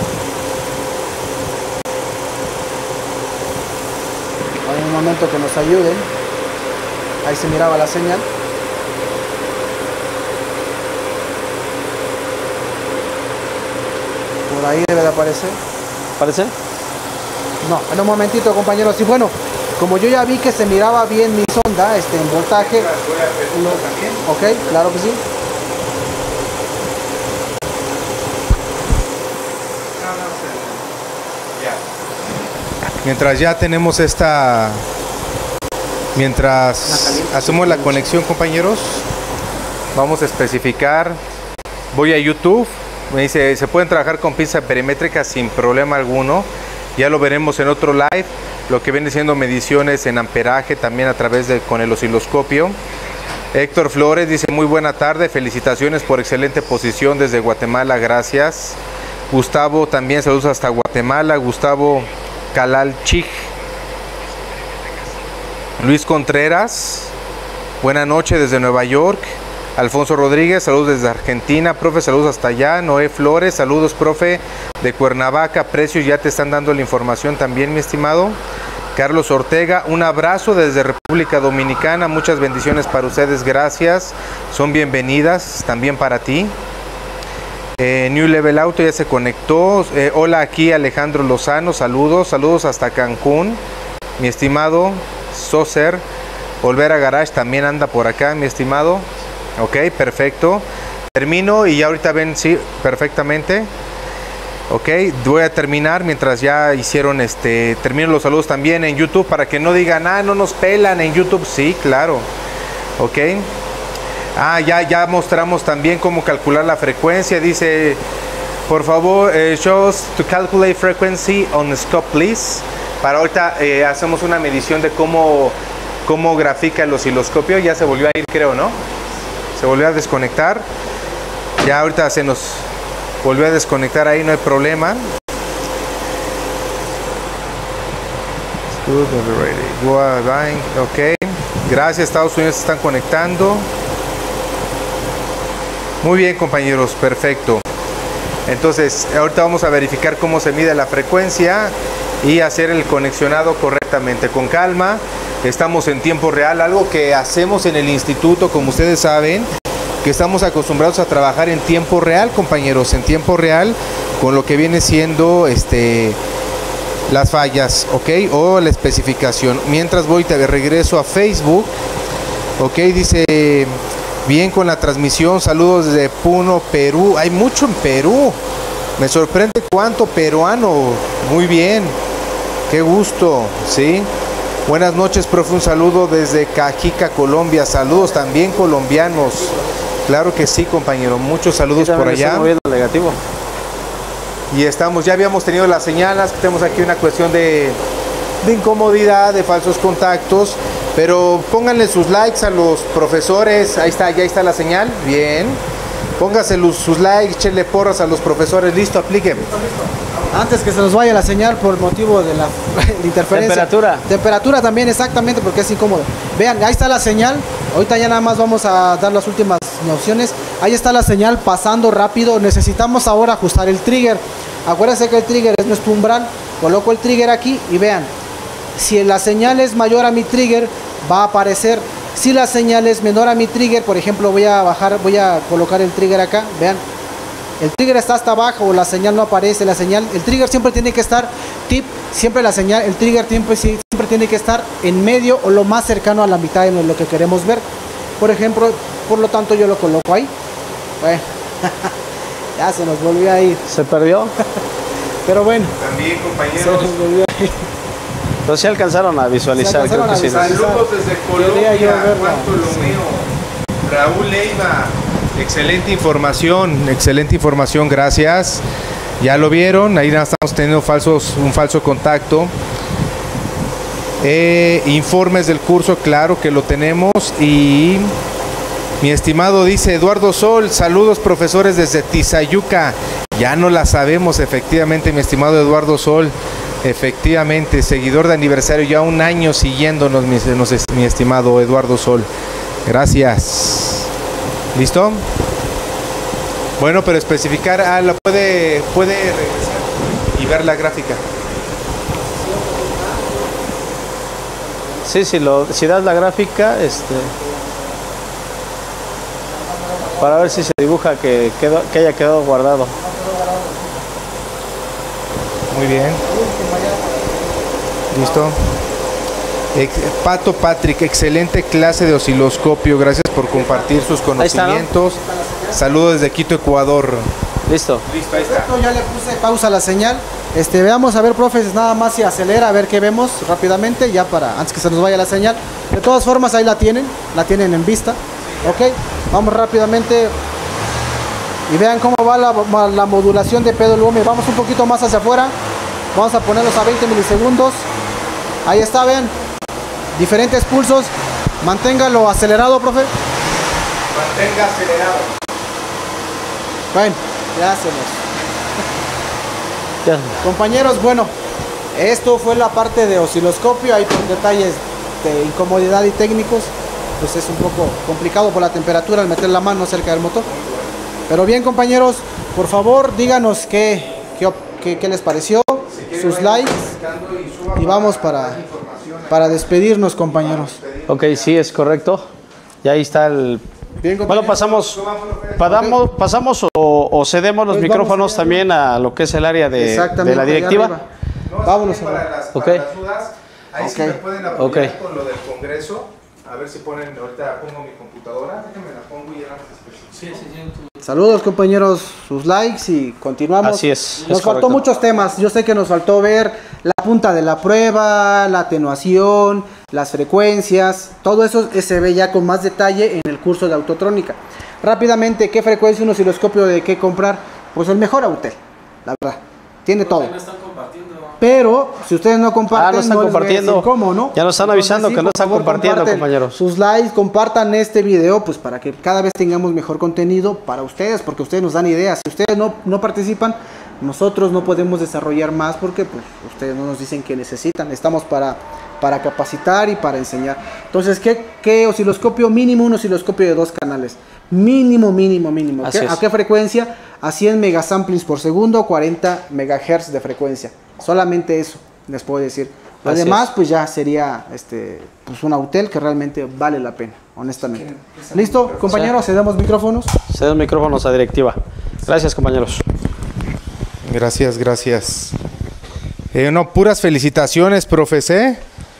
Hay un momento que nos ayuden. Ahí se miraba la señal. Por ahí debe de aparecer.
¿Parece?
No, en un momentito, compañeros. Y bueno, como yo ya vi que se miraba bien mi sonda, en voltaje. Ok, claro que sí.
Mientras ya tenemos mientras hacemos la conexión, compañeros, vamos a especificar. Voy a YouTube, me dice, se pueden trabajar con pinza perimétrica sin problema alguno. Ya lo veremos en otro live, lo que viene siendo mediciones en amperaje también a través con el osciloscopio. Héctor Flores dice, muy buena tarde, felicitaciones por excelente posición desde Guatemala, gracias. Gustavo también, saludos hasta Guatemala. Gustavo Calalchig. Luis Contreras, buena noche desde Nueva York. Alfonso Rodríguez, saludos desde Argentina. Profe, saludos hasta allá. Noé Flores, saludos, profe, de Cuernavaca. Precios, ya te están dando la información también, mi estimado. Carlos Ortega, un abrazo desde República Dominicana. Muchas bendiciones para ustedes, gracias. Son bienvenidas también para ti. New Level Auto ya se conectó. Hola, aquí Alejandro Lozano, saludos hasta Cancún, mi estimado. Soser, Volver a Garage también anda por acá, mi estimado. Ok, perfecto. Termino y ya ahorita ven, sí, perfectamente. Ok, voy a terminar mientras ya hicieron termino los saludos también en YouTube para que no digan, no nos pelan en YouTube. Sí, claro. Ok. Ya mostramos también cómo calcular la frecuencia. Dice, por favor, show us to calculate frequency on the scope, please. Para ahorita hacemos una medición de cómo grafica el osciloscopio. Ya se volvió a ir, creo, ¿no? Se volvió a desconectar. Ya ahorita se nos volvió a desconectar ahí, no hay problema. Ok. Gracias, Estados Unidos se están conectando. Muy bien, compañeros, perfecto. Entonces, ahorita vamos a verificar cómo se mide la frecuencia y hacer el conexionado correctamente. Con calma, estamos en tiempo real, algo que hacemos en el instituto, como ustedes saben, que estamos acostumbrados a trabajar en tiempo real, compañeros, en tiempo real, con lo que viene siendo las fallas, ok, o la especificación. Mientras voy, te regreso a Facebook, ok, dice, bien con la transmisión, saludos desde Puno, Perú. Hay mucho en Perú, me sorprende cuánto peruano. Muy bien, qué gusto, ¿sí? Buenas noches, profe, un saludo desde Cajica, Colombia. Saludos también colombianos. Claro que sí, compañero, muchos saludos por allá.
Negativo.
Y ya habíamos tenido las señales, tenemos aquí una cuestión de incomodidad, de falsos contactos, pero pónganle sus likes a los profesores. Ahí está, ya está la señal, bien. Pónganse sus likes, échenle porras a los profesores, listo, apliquen.
Antes que se nos vaya la señal por motivo de la interferencia. Temperatura también, exactamente, porque es incómodo. Vean, ahí está la señal. Ahorita ya nada más vamos a dar las últimas opciones. Ahí está la señal pasando rápido. Necesitamos ahora ajustar el trigger. Acuérdense que el trigger es nuestro umbral. Coloco el trigger aquí y vean. Si la señal es mayor a mi trigger, va a aparecer. Si la señal es menor a mi trigger, por ejemplo, voy a colocar el trigger acá. Vean. El trigger está hasta abajo, la señal no aparece, el trigger siempre tiene que estar el trigger siempre tiene que estar en medio o lo más cercano a la mitad de lo que queremos ver. Por ejemplo, por lo tanto yo lo coloco ahí. Bueno, ya se nos volvió a ir.
¿Se perdió?
Pero bueno.
También, compañeros.
Se nos volvió a ir.
Entonces sí alcanzaron a visualizar.
Saludos desde Colombia, Juan Ptolomeo, Raúl Leiva. Excelente información, gracias. Ya lo vieron, ahí estamos teniendo un falso contacto. Informes del curso, claro que lo tenemos. Y mi estimado, dice Eduardo Sol, saludos profesores desde Tizayuca. Ya no la sabemos, efectivamente, mi estimado Eduardo Sol. Efectivamente, seguidor de aniversario, ya un año siguiéndonos, mi estimado Eduardo Sol. Gracias. ¿Listo? Bueno, pero especificar, la puede regresar y ver la gráfica.
Sí, si das la gráfica, para ver si se dibuja que haya quedado guardado.
Muy bien. ¿Listo? Pato Patrick, excelente clase de osciloscopio. Gracias por compartir sus conocimientos. Saludos desde Quito, Ecuador.
Listo.
Listo, ahí está.
Ya le puse pausa a la señal. Veamos a ver, profes, nada más si acelera, a ver qué vemos rápidamente, ya antes que se nos vaya la señal. De todas formas, ahí la tienen en vista. Ok, vamos rápidamente y vean cómo va la modulación de PWM. Vamos un poquito más hacia afuera. Vamos a ponerlos a 20 milisegundos. Ahí está, vean. Diferentes pulsos. Manténgalo acelerado, profe.
Mantenga acelerado.
Bueno, ya hacemos. Compañeros, bueno, esto fue la parte de osciloscopio. Hay detalles de incomodidad y técnicos. Pues es un poco complicado por la temperatura al meter la mano cerca del motor. Pero bien, compañeros, por favor, díganos qué les pareció, sus likes, y vamos para despedirnos, compañeros.
Ok, sí, es correcto. Y ahí está el...
Bien,
bueno, pasamos o cedemos los
pues
micrófonos también a lo que es el área de la directiva.
Vámonos.
Para las dudas, ahí sí me pueden apoyar con lo del Congreso. A ver si ponen, ahorita pongo mi computadora, déjenme la pongo y ya las especificaciones.
Saludos, compañeros, sus likes y continuamos.
Así es.
Nos faltó muchos temas. Yo sé que nos faltó ver la punta de la prueba, la atenuación, las frecuencias. Todo eso se ve ya con más detalle en el curso de autotrónica. Rápidamente, ¿qué frecuencia un osciloscopio de qué comprar? Pues el mejor Autel, la verdad. Tiene todo. Pero si ustedes no comparten,
no están compartiendo.
¿Cómo, no?
Ya nos están avisando que no están compartiendo, compañeros.
Sus likes, compartan este video, pues para que cada vez tengamos mejor contenido para ustedes, porque ustedes nos dan ideas. Si ustedes no participan, nosotros no podemos desarrollar más porque pues ustedes no nos dicen que necesitan. Estamos para capacitar y para enseñar. Entonces, ¿qué osciloscopio mínimo? Un osciloscopio de 2 canales. Mínimo. ¿A qué frecuencia? A 100 megasamplings por segundo, 40 megahertz de frecuencia. Solamente eso les puedo decir. Lo demás, pues ya sería pues un Autel que realmente vale la pena, honestamente. ¿Listo, compañeros? ¿Cedemos micrófonos?
Cedemos micrófonos a directiva. Gracias, compañeros.
Gracias. Puras felicitaciones, profes,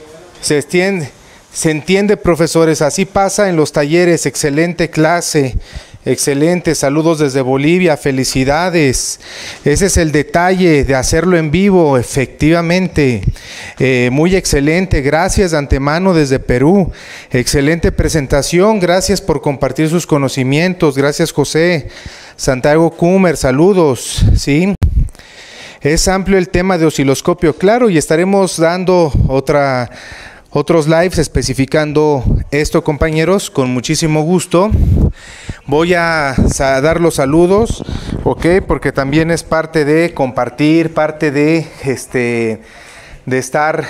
Se entiende, profesores, así pasa en los talleres. Excelente clase, excelente, saludos desde Bolivia, felicidades. Ese es el detalle de hacerlo en vivo, efectivamente. Muy excelente, gracias de antemano desde Perú. Excelente presentación, gracias por compartir sus conocimientos. Gracias, José. Santiago Cumer, saludos, ¿sí? Es amplio el tema de osciloscopio, claro, y estaremos dando otros lives especificando esto, compañeros, con muchísimo gusto. Voy a dar los saludos, ok, porque también es parte de compartir, parte de estar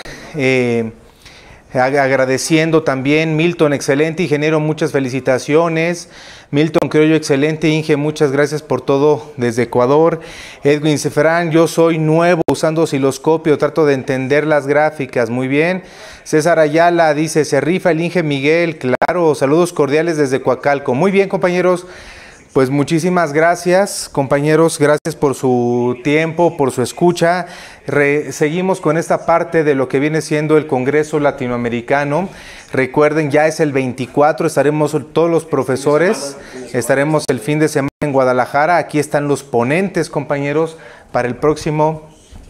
agradeciendo también. Milton, excelente ingeniero, muchas felicitaciones. Milton Criollo, excelente Inge, muchas gracias por todo desde Ecuador. Edwin Ceferán, yo soy nuevo usando osciloscopio, trato de entender las gráficas, muy bien. César Ayala dice, se rifa el Inge Miguel, claro, saludos cordiales desde Coacalco. Muy bien, compañeros, pues muchísimas gracias, compañeros, gracias por su tiempo, por su escucha. Seguimos con esta parte de lo que viene siendo el Congreso Latinoamericano. Recuerden, ya es el 24, estaremos todos los profesores, estaremos el fin de semana en Guadalajara. Aquí están los ponentes, compañeros, para el próximo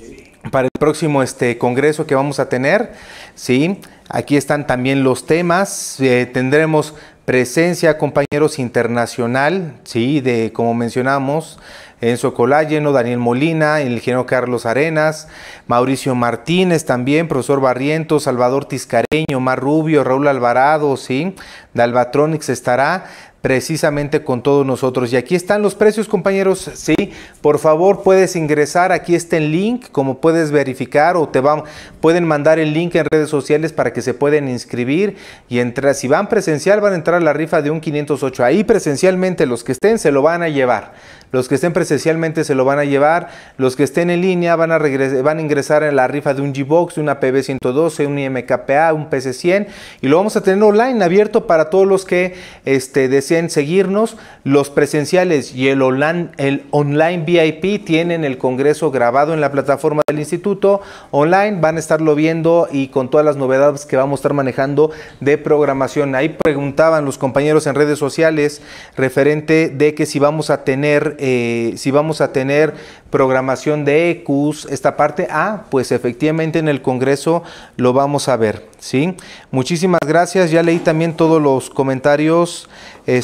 congreso que vamos a tener, ¿sí? Aquí están también los temas, tendremos presencia, compañeros, internacional, ¿sí? Como mencionamos, Enzo Colágeno, Daniel Molina, el ingeniero Carlos Arenas, Mauricio Martínez también, profesor Barrientos, Salvador Tiscareño, Mar Rubio, Raúl Alvarado, ¿sí? Dalvatronics estará. precisamente con todos nosotros. Y aquí están los precios, compañeros. Sí, por favor puedes ingresar, aquí está el link, como puedes verificar, o pueden mandar el link en redes sociales para que se puedan inscribir y entrar. Si van presencial, van a entrar a la rifa de un 508. Ahí presencialmente los que estén se lo van a llevar. Los que estén presencialmente se lo van a llevar. Los que estén en línea van a ingresar en la rifa de un G-Box, de una PB112, un IMKPA, un PC100, y lo vamos a tener online, abierto para todos los que deseen seguirnos. Los presenciales y el online VIP tienen el congreso grabado en la plataforma del instituto online. Van a estarlo viendo y con todas las novedades que vamos a estar manejando de programación. Ahí preguntaban los compañeros en redes sociales referente de que si vamos a tener programación de EQs, esta parte. Pues efectivamente en el congreso lo vamos a ver, ¿sí? Muchísimas gracias, ya leí también todos los comentarios.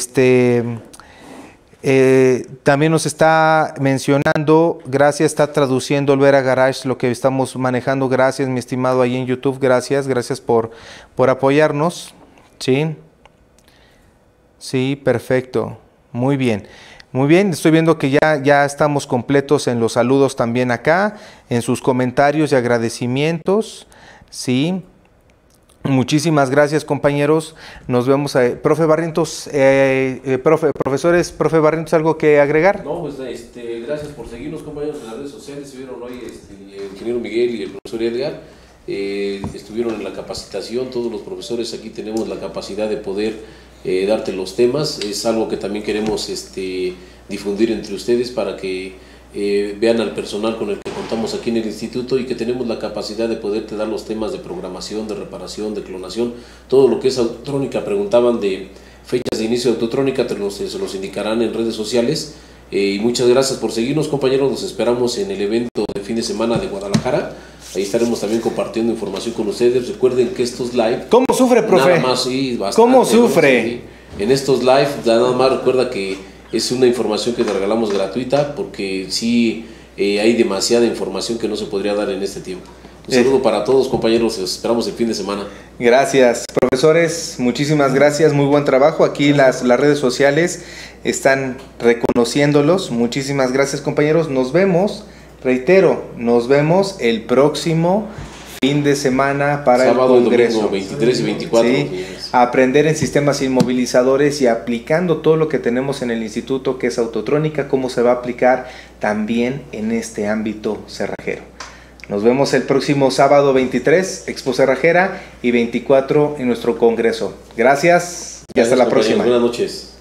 También nos está mencionando, gracias, está traduciendo Olvera Garage lo que estamos manejando. Gracias, mi estimado, ahí en YouTube. Gracias por apoyarnos. Sí, perfecto. Muy bien. Muy bien, estoy viendo que ya estamos completos en los saludos también acá, en sus comentarios y agradecimientos. Sí. Muchísimas gracias, compañeros. Nos vemos. Profe Barrientos, profe Barrientos, ¿algo que agregar?
No, pues gracias por seguirnos, compañeros, en las redes sociales. Se vieron hoy el ingeniero Miguel y el profesor Edgar. Estuvieron en la capacitación. Todos los profesores aquí tenemos la capacidad de poder darte los temas. Es algo que también queremos difundir entre ustedes para que vean al personal con el que contamos aquí en el instituto y que tenemos la capacidad de poderte dar los temas de programación, de reparación, de clonación, todo lo que es autotrónica. Preguntaban de fechas de inicio de autotrónica, se los indicarán en redes sociales. Y muchas gracias por seguirnos, compañeros. Los esperamos en el evento de fin de semana de Guadalajara. Ahí estaremos también compartiendo información con ustedes. Recuerden que estos live...
¿Cómo sufre, profe?
Nada más, sí, bastante.
¿Cómo sufre?
Sí. En estos live, nada más recuerda que es una información que te regalamos gratuita, porque sí hay demasiada información que no se podría dar en este tiempo. Un saludo para todos, compañeros. Los esperamos el fin de semana. Gracias,
profesores. Muchísimas gracias. Muy buen trabajo. Aquí las redes sociales están reconociéndolos. Muchísimas gracias, compañeros. Nos vemos. Reitero, nos vemos el próximo fin de semana para sábado, el congreso.
Domingo, 23 y 24.
Sí, aprender en sistemas inmovilizadores y aplicando todo lo que tenemos en el instituto, que es autotrónica, cómo se va a aplicar también en este ámbito cerrajero. Nos vemos el próximo sábado 23, Expo Cerrajera, y 24 en nuestro congreso. Gracias y hasta la próxima.
Buenas noches.